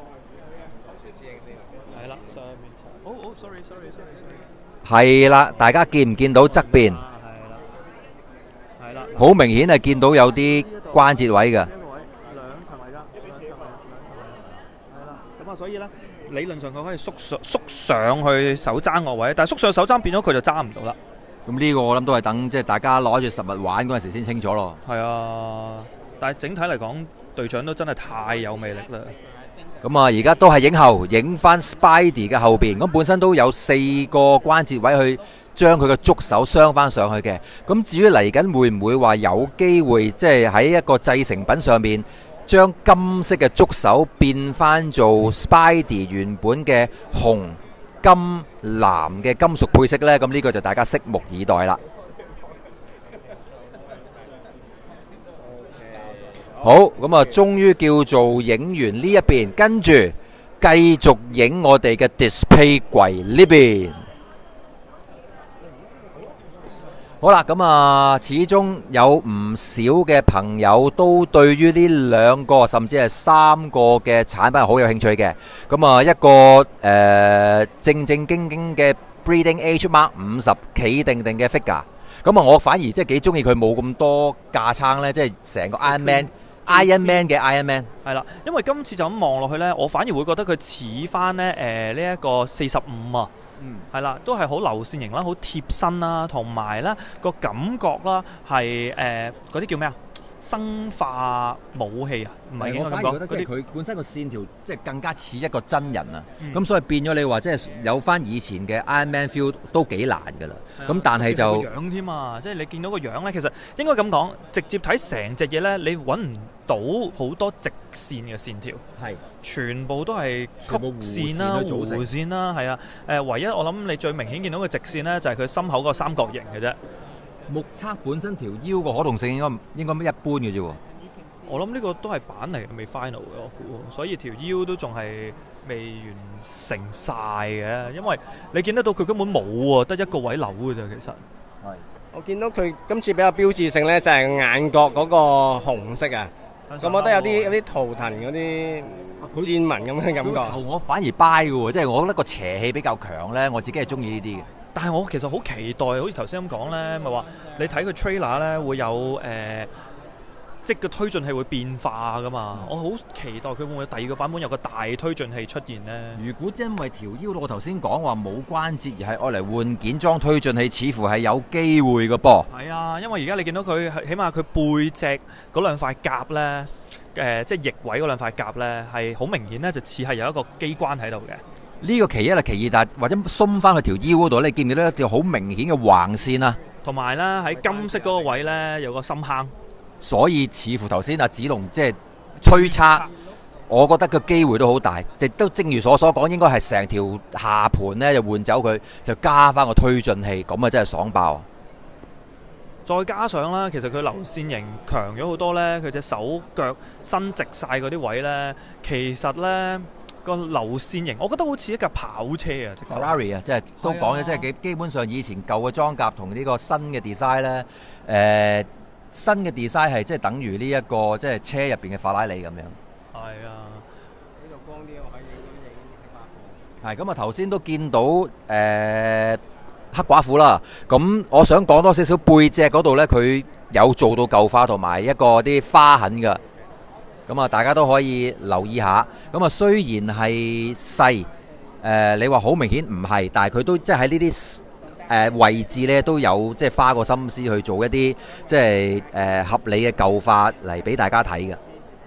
係啦，上面sorry， 係啦，大家見唔見到側邊？ 係啦， 好明顯係見到有啲關節位嘅。 兩層嚟㗎，係啦。咁啊，所以咧理論上佢可以縮上去手踭個位，但係縮上手踭變咗佢就揸唔到啦。 咁呢個我諗都係等即係大家攞住實物玩嗰陣時先清楚咯。 係啊，但係整體嚟講，隊長都真係太有魅力啦。 咁啊，而家都係影後，影翻 Spidey 嘅後邊。咁本身都有4個關節位去將佢嘅觸手鑲翻上去嘅。咁至於嚟緊會唔會話有機會，即係喺一個製成品上面將金色嘅觸手變翻做 Spidey 原本嘅紅、金、藍嘅金屬配色呢？咁呢個就大家拭目以待啦。好，咁啊，終於叫做影完呢一邊，跟住繼續影我哋嘅 display 櫃呢邊。好啦，咁啊，始終有唔少嘅朋友都對於呢2個甚至係3個嘅產品好有興趣嘅。咁啊，一個正正經經嘅 Breeding Age Mark 50企定嘅 figure。咁啊，我反而即係幾中意佢冇咁多架撐呢，即係成個 Iron Man 嘅 Iron Man 係啦，因為今次就咁望落去呢，我反而會覺得佢似翻呢呢一個45啊，係啦，都係好流線型啦，好貼身啦，同埋呢個感覺啦係嗰啲叫咩啊？生化武器啊，唔係應該咁講。 即係佢本身個線條即係更加似一個真人啊，咁所以變咗你話即係有翻以前嘅 Iron Man feel 都幾難㗎啦。咁但係就個樣添啊，即係你見到個樣咧，其實應該咁講，直接睇成隻嘢咧，你揾唔到好多直線嘅線條， 係全部都係曲線啦、弧線啦，係啊。唯一我諗你最明顯見到嘅直線咧，就係佢心口個三角形嘅啫。 目測本身條腰個可動性應該一般嘅啫喎。 我諗呢個都係版嚟，未 final 嘅我估，所以條腰都仲係未完成晒嘅，因為你見得到佢根本冇喎，得一個位扭嘅啫。其實係我見到佢今次比較標誌性咧，就係眼角嗰個紅色啊。咁我覺得有啲圖騰嗰啲箭紋咁嘅感覺。 我反而 buy 嘅喎，即係我覺得個邪氣比較強咧，我自己係中意呢啲嘅。 但係我其實好期待，好似頭先咁講咧，咪話你睇佢 trailer 咧會有即係個推進器會變化噶嘛。我好期待佢會唔會第2個版本有個大推進器出現咧？ 如果因為條腰我頭先講話冇關節而係愛嚟換件裝推進器，似乎係有機會嘅噃。 係啊，因為而家你見到佢起碼佢背脊嗰2塊甲咧，即係翼位嗰2塊甲咧，係好明顯咧，就似係有一個機關喺度嘅。 呢個其一啦，其二，但或者鬆翻去條腰嗰度，你見唔見到一條好明顯嘅橫線啊？ 同埋咧喺金色嗰個位咧有個深坑， 所以似乎頭先阿子龍即係推測，我覺得個機會都好大，亦都正如所講，應該係成條下盤咧就換走佢，就加翻個推進器，咁啊真係爽爆！ 再加上啦，其實佢流線型強咗好多咧，佢隻手腳伸直晒嗰啲位咧，其實咧。個流線型，我覺得好似一架跑車啊 ！Ferrari 啊，即係都講嘅，即係基本上以前舊嘅裝甲同呢個新嘅 design 咧，新嘅 design 係即係等於呢一個即係車入邊嘅法拉利咁樣。 係啊， 呢度光啲，我可以影係咁啊！頭先都見到黑寡婦啦，咁我想講多少少背脊嗰度咧，佢有做到舊化同埋一個啲花痕㗎。咁啊，大家都可以留意下。咁啊，雖然係細，你話好明顯唔係，但係佢都即係喺呢啲位置咧，都有即係花個心思去做一啲即係合理嘅舊化嚟俾大家睇嘅。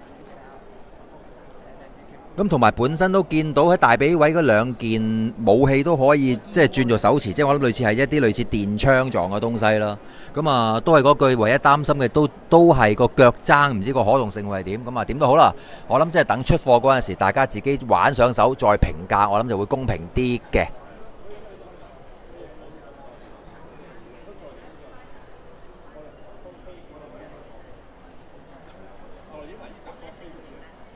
咁同埋本身都見到喺大髀位嗰2件武器都可以即係轉做手持，即係我諗類似係一啲類似電槍狀嘅東西啦。咁啊，都係嗰句，唯一擔心嘅都係個腳踭，唔知個可動性會係點。咁啊，點都好啦，我諗即係等出貨嗰陣時，大家自己玩上手再評價，我諗就會公平啲嘅。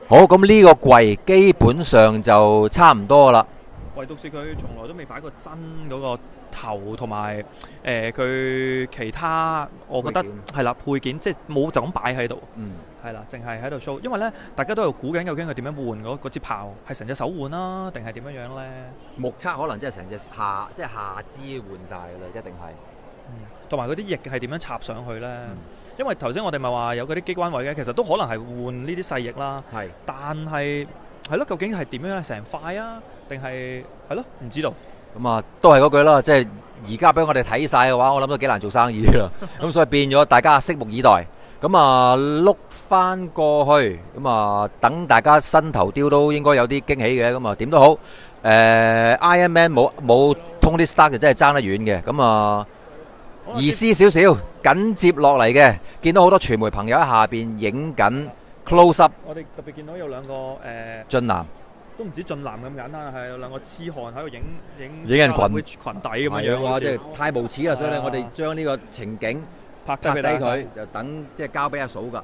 好，咁呢個櫃基本上就差唔多啦。 唯獨是佢從來都未擺過真嗰個頭同埋佢其他，我覺得配件係啦配件，即係冇就咁擺喺度， 嗯， 係啦，淨係喺度 show。因為咧，大家都喺度估緊究竟佢點樣換嗰支炮，係成隻手換啦，定係點樣樣咧？ 目測可能真係成隻下即係下肢換晒㗎啦，一定係。 同埋嗰啲翼係點樣插上去咧？因為頭先我哋咪話有嗰啲機關位嘅，其實都可能係換呢啲細翼啦。 係， 但係咯，究竟係點樣咧？成塊啊，定係咯？唔知道。 咁啊，都係嗰句啦，即係而家俾我哋睇晒嘅話，我諗都幾難做生意啦。咁所以變咗大家拭目以待。咁啊，碌翻過去，咁啊，等大家新頭雕都應該有啲驚喜嘅。咁啊，點都好。Iron Man 冇 Tony Stark 就真係爭得遠嘅。咁啊，移師少少，緊接落嚟嘅，見到好多傳媒朋友喺下邊影緊 close up。 我哋特別見到有兩個俊男。 都唔止俊男咁簡單，係有兩個痴漢喺度影人裙裙底咁樣樣， 哇！即係太無恥啦，所以咧，我哋將呢個情景拍低拍低俾大家佢，就等即係交俾阿嫂噶。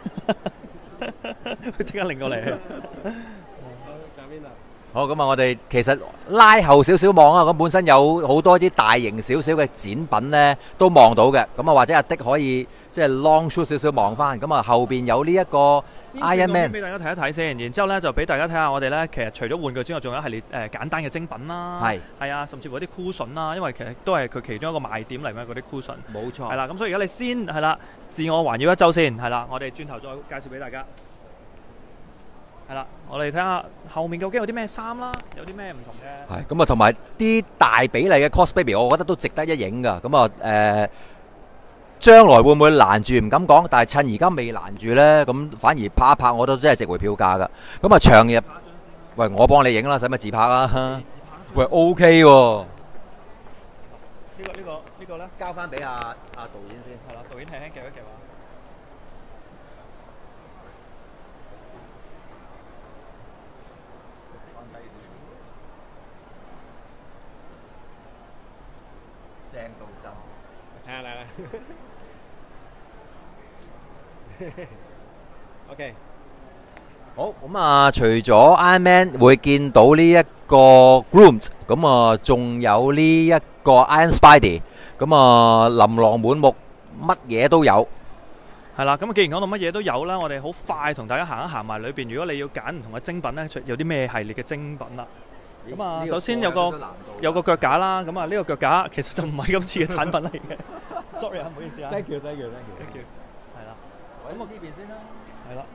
佢即刻擰過嚟。 好，咁啊，我哋其實拉後少少望啊，咁本身有好多啲大型少少嘅展品咧，都望到嘅。咁啊，或者阿的可以即係 long shoot 少少望翻。咁啊，後邊有呢一個 Iron Man 俾大家睇一睇先，然之後咧就俾大家睇下我哋咧，其實除咗玩具之外，仲有一系列簡單嘅精品啦，係啊，甚至乎啲 cushion 啦，因為其實都係佢其中一個賣點嚟嘅嗰啲 cushion。 冇錯。 係啦，咁所以而家你先係啦，自我環繞一周先，係啦，我哋轉頭再介紹俾大家。係啦，我哋睇下後面究竟有啲咩衫啦，有啲咩唔同嘅。 係咁啊，同埋啲大比例嘅 cos baby，我覺得都值得一影噶。咁啊，將來會唔會攔住唔敢講，但係趁而家未攔住呢，咁反而拍一拍我都真係值回票價噶。咁啊，長日，喂，我幫你影啦，使乜自拍啊？喂，OK 喎。 呢個咧， 交翻俾阿導演先。 係啦，導演輕輕夾一夾啊。 正到真。 嚟啦。OK。 好，咁啊，除咗 Iron Man 會見到呢一個 Groot，咁啊，仲有呢一個 Iron Spidey，咁啊，琳琅滿目，乜嘢都有。 係啦，咁既然講到乜嘢都有啦，我哋好快同大家行一行埋裏邊。如果你要揀唔同嘅精品咧，有啲咩系列嘅精品啦？咁啊，首先有個腳架啦，咁啊呢個腳架其實就唔係今次嘅產品嚟嘅。Sorry 啊，唔好意思啊。 Thank you。 係啦，咁我呢邊先啦。係啦。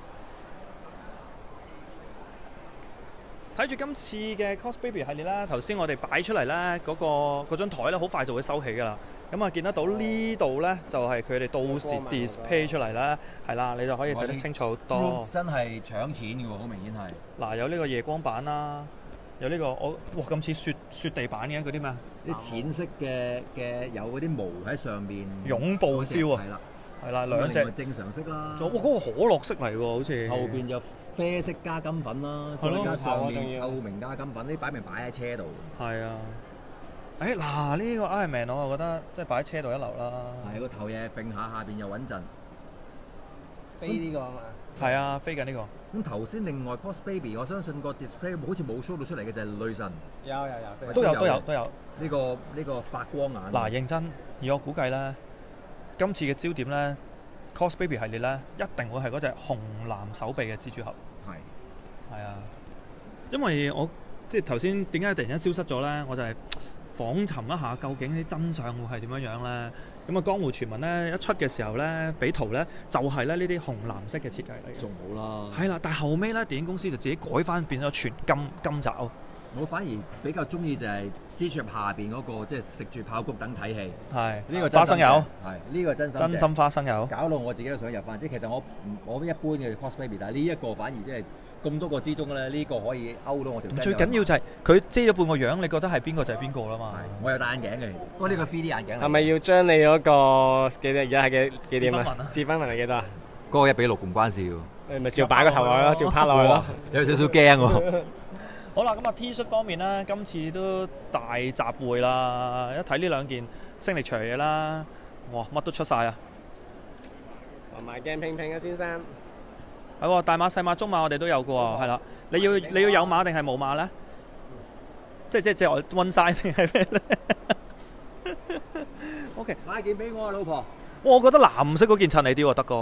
睇住今次嘅 Cos Baby 系列啦，頭先我哋擺出嚟咧嗰張台咧，好快就會收起㗎啦。咁啊，見得到呢度咧，就係佢哋到時 display 出嚟啦，係啦，你就可以睇得清楚好多。 真係搶錢嘅喎，好明顯係。 嗱，有呢個夜光板啦，有呢個哇咁似雪地板嘅嗰啲咩？ 啲淺色嘅有嗰啲毛喺上面， 擁抱 feel 啊！係啦，兩隻正常色啦。 哇，嗰個可樂色嚟喎，好似。 後邊就啡色加金粉啦，再加上面透明加金粉，呢擺明擺喺車度。 係啊。誒嗱，呢個 Iron Man 我覺得即係擺喺車度一流啦。 係個頭嘢揈下，下邊又穩陣。 飛呢個啊嘛。 係啊，飛緊呢個。 咁頭先另外 Cos Baby，我相信個 display 好似冇 show 到出嚟嘅就係女神。 都有。 呢個發光眼。 嗱，認真，而我估計咧，今次嘅焦點咧 ，Cos Baby 系列咧，一定會係嗰隻紅藍手臂嘅蜘蛛俠。係啊，因為我即係頭先點解突然間消失咗咧？我就係訪尋一下究竟啲真相會係點樣樣咧？咁啊，江湖傳聞咧一出嘅時候咧，俾圖咧就係咧呢啲紅藍色嘅設計嚟嘅。 仲好啦。係啦，但係後尾咧電影公司就自己改翻變咗全金爪。 我反而比較中意就係蜘蛛俠下邊嗰個，即係食住爆谷等睇戲。 係呢個花生油。 係呢個真心花生油。 搞到我自己都想入翻。即係其實我一般嘅 Cos Baby，但係呢一個反而即係咁多個之中咧，呢個可以勾到我條。 最緊要就係佢遮咗半個樣，你覺得係邊個就係邊個啦嘛。 我有戴眼鏡嘅，不過呢個 3D 眼鏡嚟。 係咪要將你嗰個幾多？而家係幾點啊？自分紋係幾多啊？ 嗰個1:6唔關事喎。 你咪照擺個頭落去咯，照趴落去咯。 有少少驚喎。 好啦，咁啊 T 恤方面咧，今次都大集會啦！一睇呢兩件星力場嘢啦，哇，乜都出晒啊！ 同埋鏡拼拼啊，先生。 係喎，大碼、細碼、中碼我哋都有嘅喎，係啦。你要有碼定係冇碼咧？即我 one size 定係咩咧？OK， 買件俾我啊，老婆。 我覺得藍色嗰件襯你啲喎，德哥。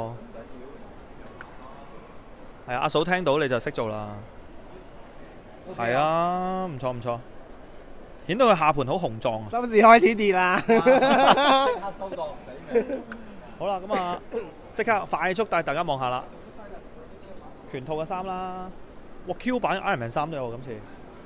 係啊，阿嫂聽到你就識做啦。係啊，唔錯唔錯，顯到佢下盤好雄壯啊！ 收市開始跌啦， 即刻收檔死命。 好啦，咁啊，即刻快速帶大家望下啦。拳套嘅衫啦，哇 Q 版 Iron Man 衫都有喎，今次。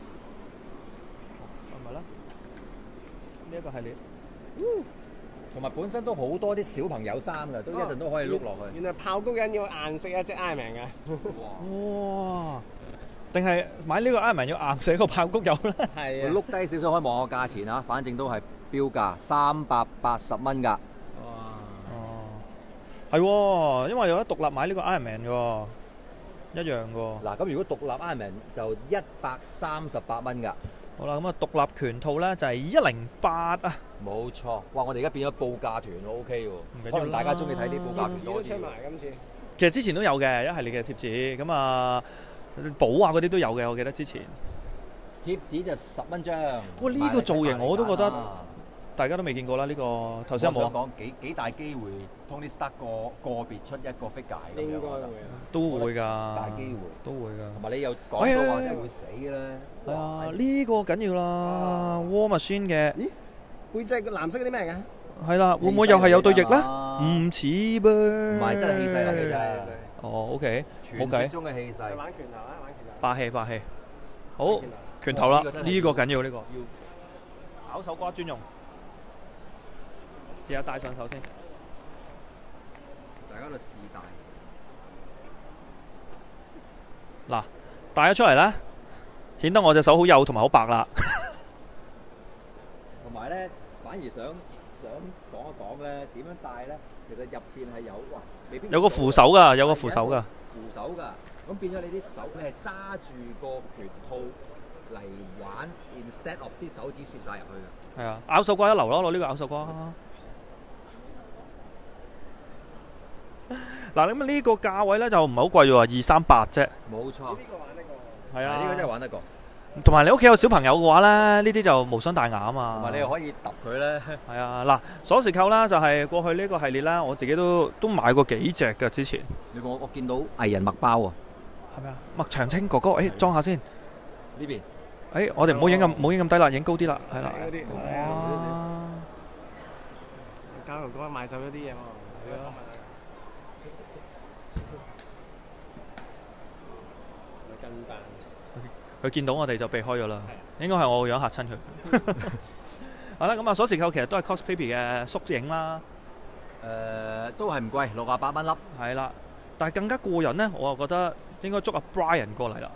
係咪啦？呢一個系列。 同埋本身都好多啲小朋友衫㗎，都一陣都可以碌落去。 原來炮谷人要硬食一隻 Iron Man 嘅。 哇！定係買呢個 Iron Man 要硬食個炮谷油咧？ 係啊。 佢碌低少少可以望個價錢啊，反正都係標價380蚊㗎。 哦，係喎，因為有得獨立買呢個 Iron Man 嘅喎，一樣嘅喎。 嗱，咁如果獨立 Iron Man 就138蚊㗎。 好啦，咁啊獨立拳套咧就係108啊。 冇錯，哇！我哋而家變咗報價團喎 ，OK 喎。可能大家中意睇啲報價團多啲。 今次。 其實之前都有嘅一系列嘅貼紙，咁啊寶啊嗰啲都有嘅，我記得之前。 貼紙就10蚊張。 哇！呢個造型我都覺得大家都未見過啦。呢個頭先有冇啊？ 講幾大機會 Tony Stark 個別出一個 figure 咁樣。 應該會。 都會㗎。 大機會。 都會㗎。 同埋你又講到話真係會死嘅咧。 係啊，呢個緊要啦 War Machine 嘅。 咦？背脊藍色嗰啲咩㗎？ 係啦，會唔會又係有對翼咧？唔似噃。 唔係真係氣勢啦，其實。 哦，OK，冇計。 傳説中嘅氣勢。 玩拳頭啦，玩拳頭。 霸氣霸氣。好，拳頭啦，呢個緊要呢個。要咬手瓜專用。試下戴上手先。 大家喺度試戴。 嗱，戴咗出嚟咧，顯得我隻手好幼同埋好白啦。 同埋咧，反而想講一講咧，點樣戴咧？其實入邊係有哇，未必有個扶手㗎，有個扶手㗎。 扶手㗎，咁變咗你啲手，你係揸住個拳套嚟玩 ，instead of 啲手指攝晒入去㗎。 係啊，咬手瓜一流咯，攞呢個咬手瓜。嗱，咁呢個價位咧就唔係好貴喎，238啫。 冇錯。 呢個玩呢個。 係啊， 呢個真係玩得過。 同埋你屋企有小朋友嘅話咧，呢啲就無傷大雅啊嘛。 同埋你又可以揼佢咧。 係啊，嗱，鎖匙扣啦，就係過去呢個系列啦，我自己都買過幾隻㗎之前。 我見到藝人麥包啊。 係咪啊？麥長青哥哥，誒裝下先。 呢邊。 誒，我哋唔好影咁低啦，影高啲啦，係啦。 哇！交流哥買走咗啲嘢喎。 佢見到我哋就避開咗啦，應該係我個樣嚇親佢。好啦，咁啊鎖匙扣其實都係 Cospaper 嘅縮影啦。 都係唔貴，68蚊粒。 係啦，但係更加過癮呢，我就覺得應該捉阿 Brian 過嚟啦。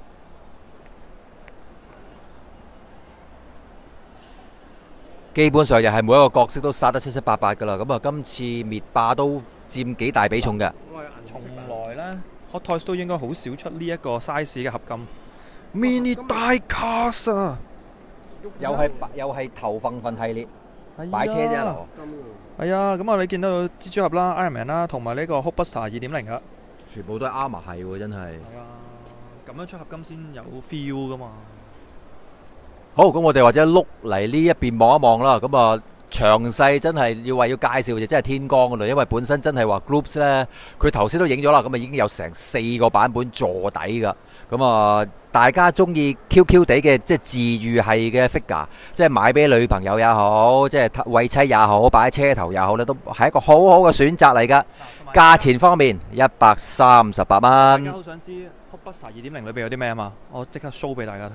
基本上又係每一個角色都殺得七七八八㗎啦。咁啊，今次滅霸都佔幾大比重嘅。 從來呢 Hot Toys 都應該好少出呢一個 size 嘅合金。Mini 大 cast 啊！ 又係頭份系列，擺車啫咯。 係啊，咁啊你見到蜘蛛俠啦、Iron Man 啦，同埋呢個 Hulkbuster 2.0噶， 全部都係 armor 係喎，真係。 係啊，咁樣出合金先有 feel 噶嘛。 好，咁我哋或者碌嚟呢一邊望一望啦。咁啊，詳細真係要介紹就真係天光噶啦，因為本身真係話 Groups 咧，佢頭先都影咗啦，咁啊已經有成4個版本坐底噶。咁啊，大家中意 QQ 地嘅即係治愈系嘅 figure， 即係買俾女朋友也好，即係為妻也好，擺喺車頭也好咧，都係一個好好嘅選擇嚟噶。價錢方面138蚊。 大家好想知 Hulkbuster 2.0裏邊有啲咩啊嘛？我即刻 show 俾大家睇。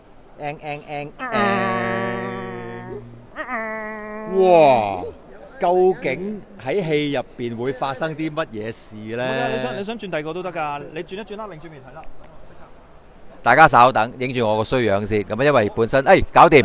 哇！究竟喺戲入邊會發生啲乜嘢事呢？ 你想轉第二個都得㗎，你轉一轉啦，擰轉面睇啦。 大家稍等，影住我個衰樣先。咁啊，因為本身搞掂。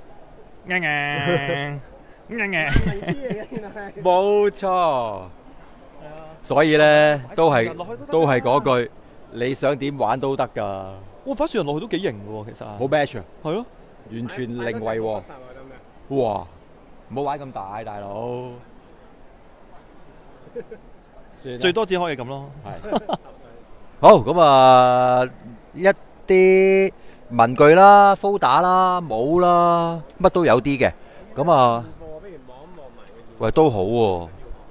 冇錯。所以呢，都係嗰句，你想點玩都得㗎。 哇！擺樹人落去都幾型嘅喎，其實。 好 match 啊！ 係咯， 完全另類喎。哇！唔好玩咁大，大佬。 最多只可以咁咯。 係。 好咁啊，一啲文具啦、folder 啦、帽啦，乜都有啲嘅。咁啊，喂都好喎。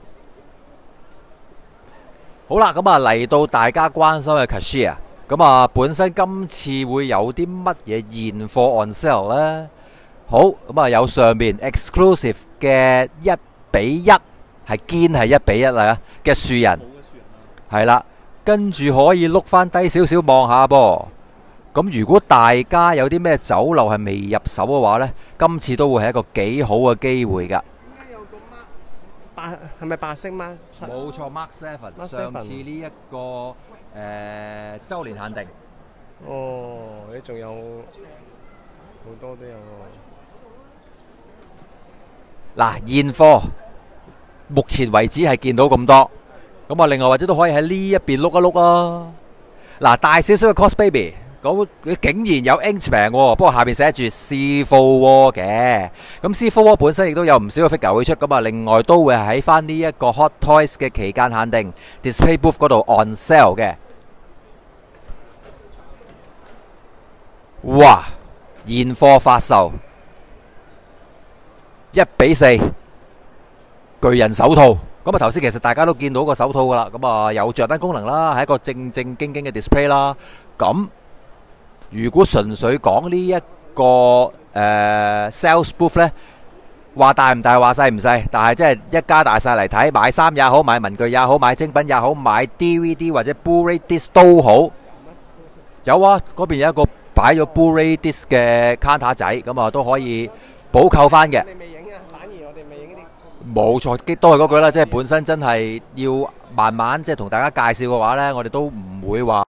好啦，咁啊嚟到大家關心嘅 cashier，咁啊本身今次會有啲乜嘢現貨 on sale 呢？好，咁啊有上面 exclusive 嘅1:1，係堅係1:1啊嘅樹人，係啦，跟住可以碌翻低少少望下噃。咁如果大家有啲咩酒樓係未入手嘅話呢，今次都會係一個幾好嘅機會㗎。 點解有個 Mark 係咪白色 Mark 7？ 冇錯，Mark 7，上次呢一個週年限定。 哦，你仲有好多都有喎。 嗱，現貨目前為止係見到咁多，咁啊另外或者都可以喺呢一邊碌一碌啊。嗱，大少少嘅 Cos Baby，佢竟然有 Inkman 喎，不過下邊寫住 Civil War 嘅。咁 Civil War 本身亦都有唔少嘅 figure 會出，咁啊另外都會喺翻呢一個 Hot Toys 嘅期間限定 Display Booth 嗰度 on sale 嘅。哇！現貨發售1:4巨人手套，咁啊頭先其實大家都見到個手套噶啦，咁啊有着燈功能啦，係一個正正經經嘅 display 啦。咁如果純粹講呢一個sales booth 呢，話大唔大話細唔細，但係即係一家大細嚟睇，買衫也好，買文具也好，買精品也好，買 DVD 或者 Blu-ray disc 都好，有啊，嗰邊有一個擺咗 Blu-ray disc 嘅 counter 仔，咁啊都可以補購翻嘅。 你未影啊？反而我哋未影呢啲。 冇錯，都係嗰句啦，即係本身真係要慢慢即係同大家介紹嘅話呢，我哋都唔會話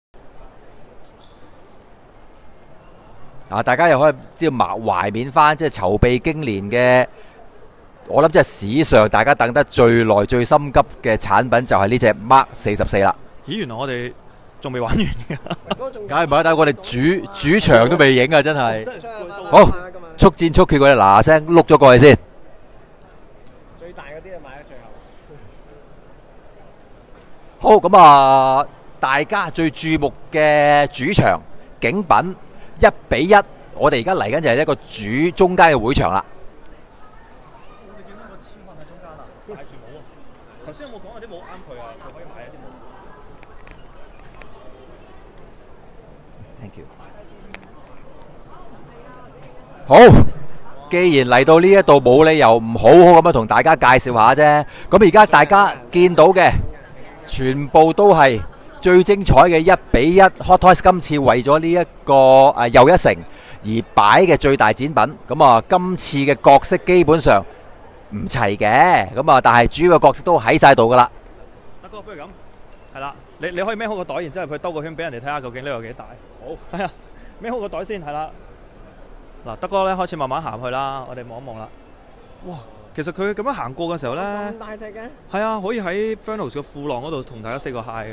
啊，大家又可以知道懷緬翻即係籌備經年嘅，我諗即係史上大家等得最耐最心急嘅產品就係呢隻 Mark 44啦。 咦，原來我哋仲未玩完㗎。 梗係唔係，但係我哋主場都未影啊，真係。 好， 速戰速決，我哋嗱嗱聲碌咗過去先。 最大嗰啲就買咗最後。 好，咁啊，大家最注目嘅主場景品1:1，我哋而家嚟緊就係一個中間嘅會場啦。 我哋見到個黐棍喺中間啊，戴住帽啊！頭先有冇講有啲帽啱佢啊？佢可以買一啲帽。 Thank you。好，既然嚟到呢一度，冇理由唔好好咁樣同大家介紹下啫。咁而家大家見到嘅全部都係最精彩嘅1:1 Hot Toys， 今次為咗呢一個又一城而擺嘅最大展品。咁啊，今次嘅角色基本上唔齊嘅，咁啊，但係主要嘅角色都喺晒度噶啦。 德哥，不如咁，係啦，你可以孭好個袋，然之後佢兜個圈俾人哋睇下究竟呢個有幾大。好，係啊，孭好個袋先，係啦。嗱，德哥咧開始慢慢行去啦，我哋望一望啦。哇，其實佢咁樣行過嘅時候咧， 咁大隻嘅？ 係啊，可以喺 Furnos 嘅褲浪嗰度同大家 say 個 hi 嘅。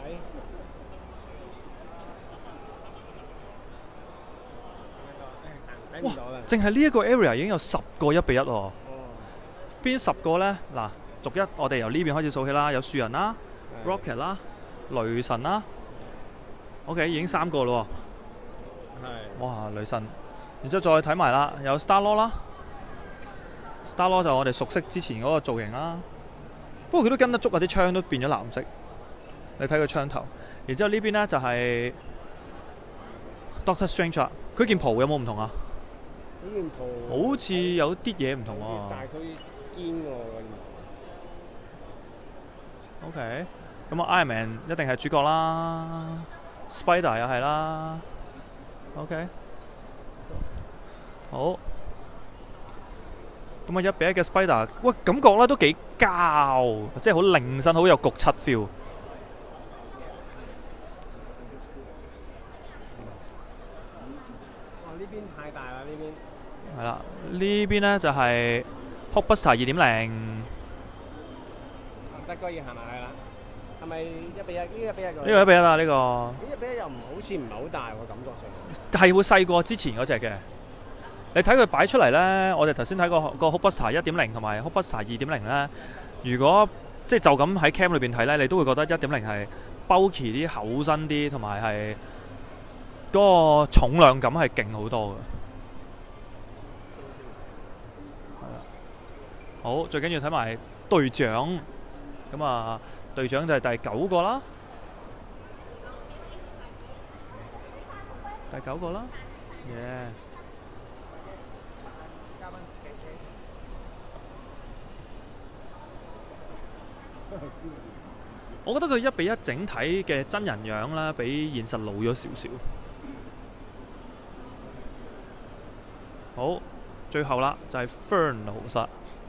哇！淨係呢一個 area 已經有10個1:1喎。邊10個呢？嗱，逐一我哋由呢邊開始數起啦。有樹人啦、Rocket 啦、雷神啦。OK， 已經3個咯喎。係。哇！雷神，然之後再睇埋啦，有 Star-Lord 啦。Star-Lord 就我哋熟悉之前嗰個造型啦。不過佢都跟得足啊，啲槍都變咗藍色。你睇佢槍頭。然之後呢邊呢，就係 Doctor Strange 啦。佢件袍有冇唔同啊？ 呢件袍好似有啲嘢唔同喎。 但係佢堅喎個 OK， 咁啊 Iron Man 一定係主角啦 ，Spider 又係啦。OK， 好。咁啊1:1嘅 Spider， 喂，感覺咧都幾膠，即係好擰身，好有焗漆 feel。 呢邊太大啦，呢邊。 係啦，呢邊呢就係 Hulkbuster 2.0。 德哥要行埋去啦，係咪1:1？呢個1:1個。 呢個1:1啊，呢個。 呢1:1又唔好似唔係好大喎，感覺上。 係會細過之前嗰隻嘅。你睇佢擺出嚟呢，我哋頭先睇過個 Hulkbuster 1.0同埋 Hulkbuster 2.0呢。如果即係就咁喺 cam 裏邊睇呢，你都會覺得1.0係 bulky 啲、厚身啲，同埋係嗰個重量感係勁好多嘅。好，最緊要睇埋隊長，咁啊隊長就係第9個啦，第9個啦，耶！我覺得佢1:1整體嘅真人樣啦，比現實老咗少少。好，最後啦就係 Fern 豪薩。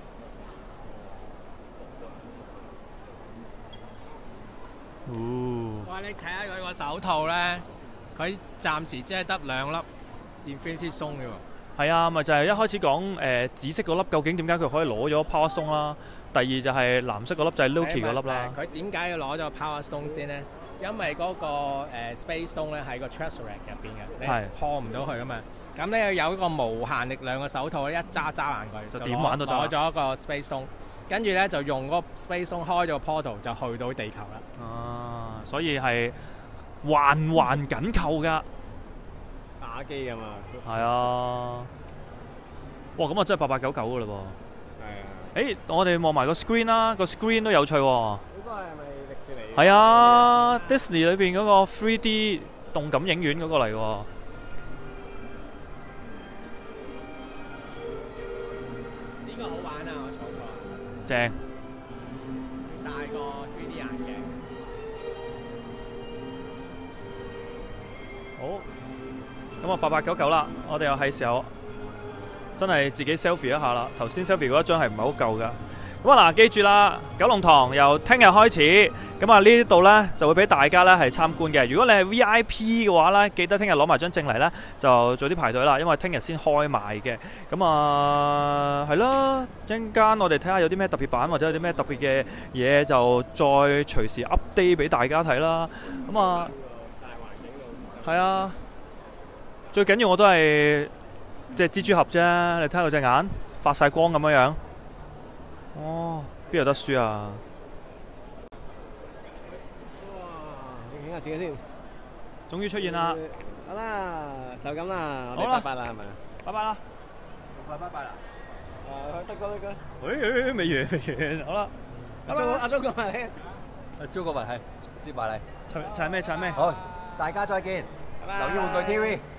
哇！你睇下佢個手套咧，佢暫時只係得2粒 Infinity Stone 嘅喎。 係啊，咪就係一開始講紫色嗰粒究竟點解佢可以攞咗 Power Stone 啦？第二就係藍色嗰粒就係 Loki 嗰粒啦。 佢點解要攞咗 Power Stone 先咧？因為嗰個Space Stone 咧喺個 Tesseract 入邊嘅，你破唔到佢噶嘛。咁咧有一個無限力量嘅手套咧，一揸爛佢， 就點玩都得。 攞咗一個 Space Stone， 跟住咧就用嗰個 Space Stone 開咗個 portal 就去到地球啦。 啊，所以係環緊扣㗎。 打機㗎嘛。 係啊。哇！咁啊真係8899㗎嘞噃。係啊。我哋望埋個 screen 啦，個 screen 都有趣喎。呢個係咪迪士尼？ 係啊 ，Disney 裏邊嗰個 3D 動感影院嗰個嚟喎。正， 戴個 3D 眼鏡。 好，咁啊8899啦，我哋又係時候真係自己 selfie 一下啦。頭先 selfie 嗰一張係唔係好夠㗎？咁啊嗱，記住啦，九龍塘由聽日開始，咁啊呢度呢就會俾大家呢係參觀嘅。如果你係 VIP 嘅話呢，記得聽日攞埋張證嚟呢，就早啲排隊啦，因為聽日先開賣嘅。咁啊係啦，一陣間我哋睇下有啲咩特別版或者有啲咩特別嘅嘢，就再隨時 update 俾大家睇啦。咁啊，係啊，最緊要我都係即係蜘蛛俠啫，你睇下佢隻眼發晒光咁樣樣。哦，邊有得輸啊！ 哇，影下自己先。 終於出現啦！ 好啦，就咁啦，我哋好啦， 拜拜啦，係咪？ 拜拜啦！ 拜拜啦！ 得個。 未完，好啦。 阿鐘過埋你。 阿鐘過埋係，先埋嚟。 齊咩？ 好，大家再見。留意玩具 TV。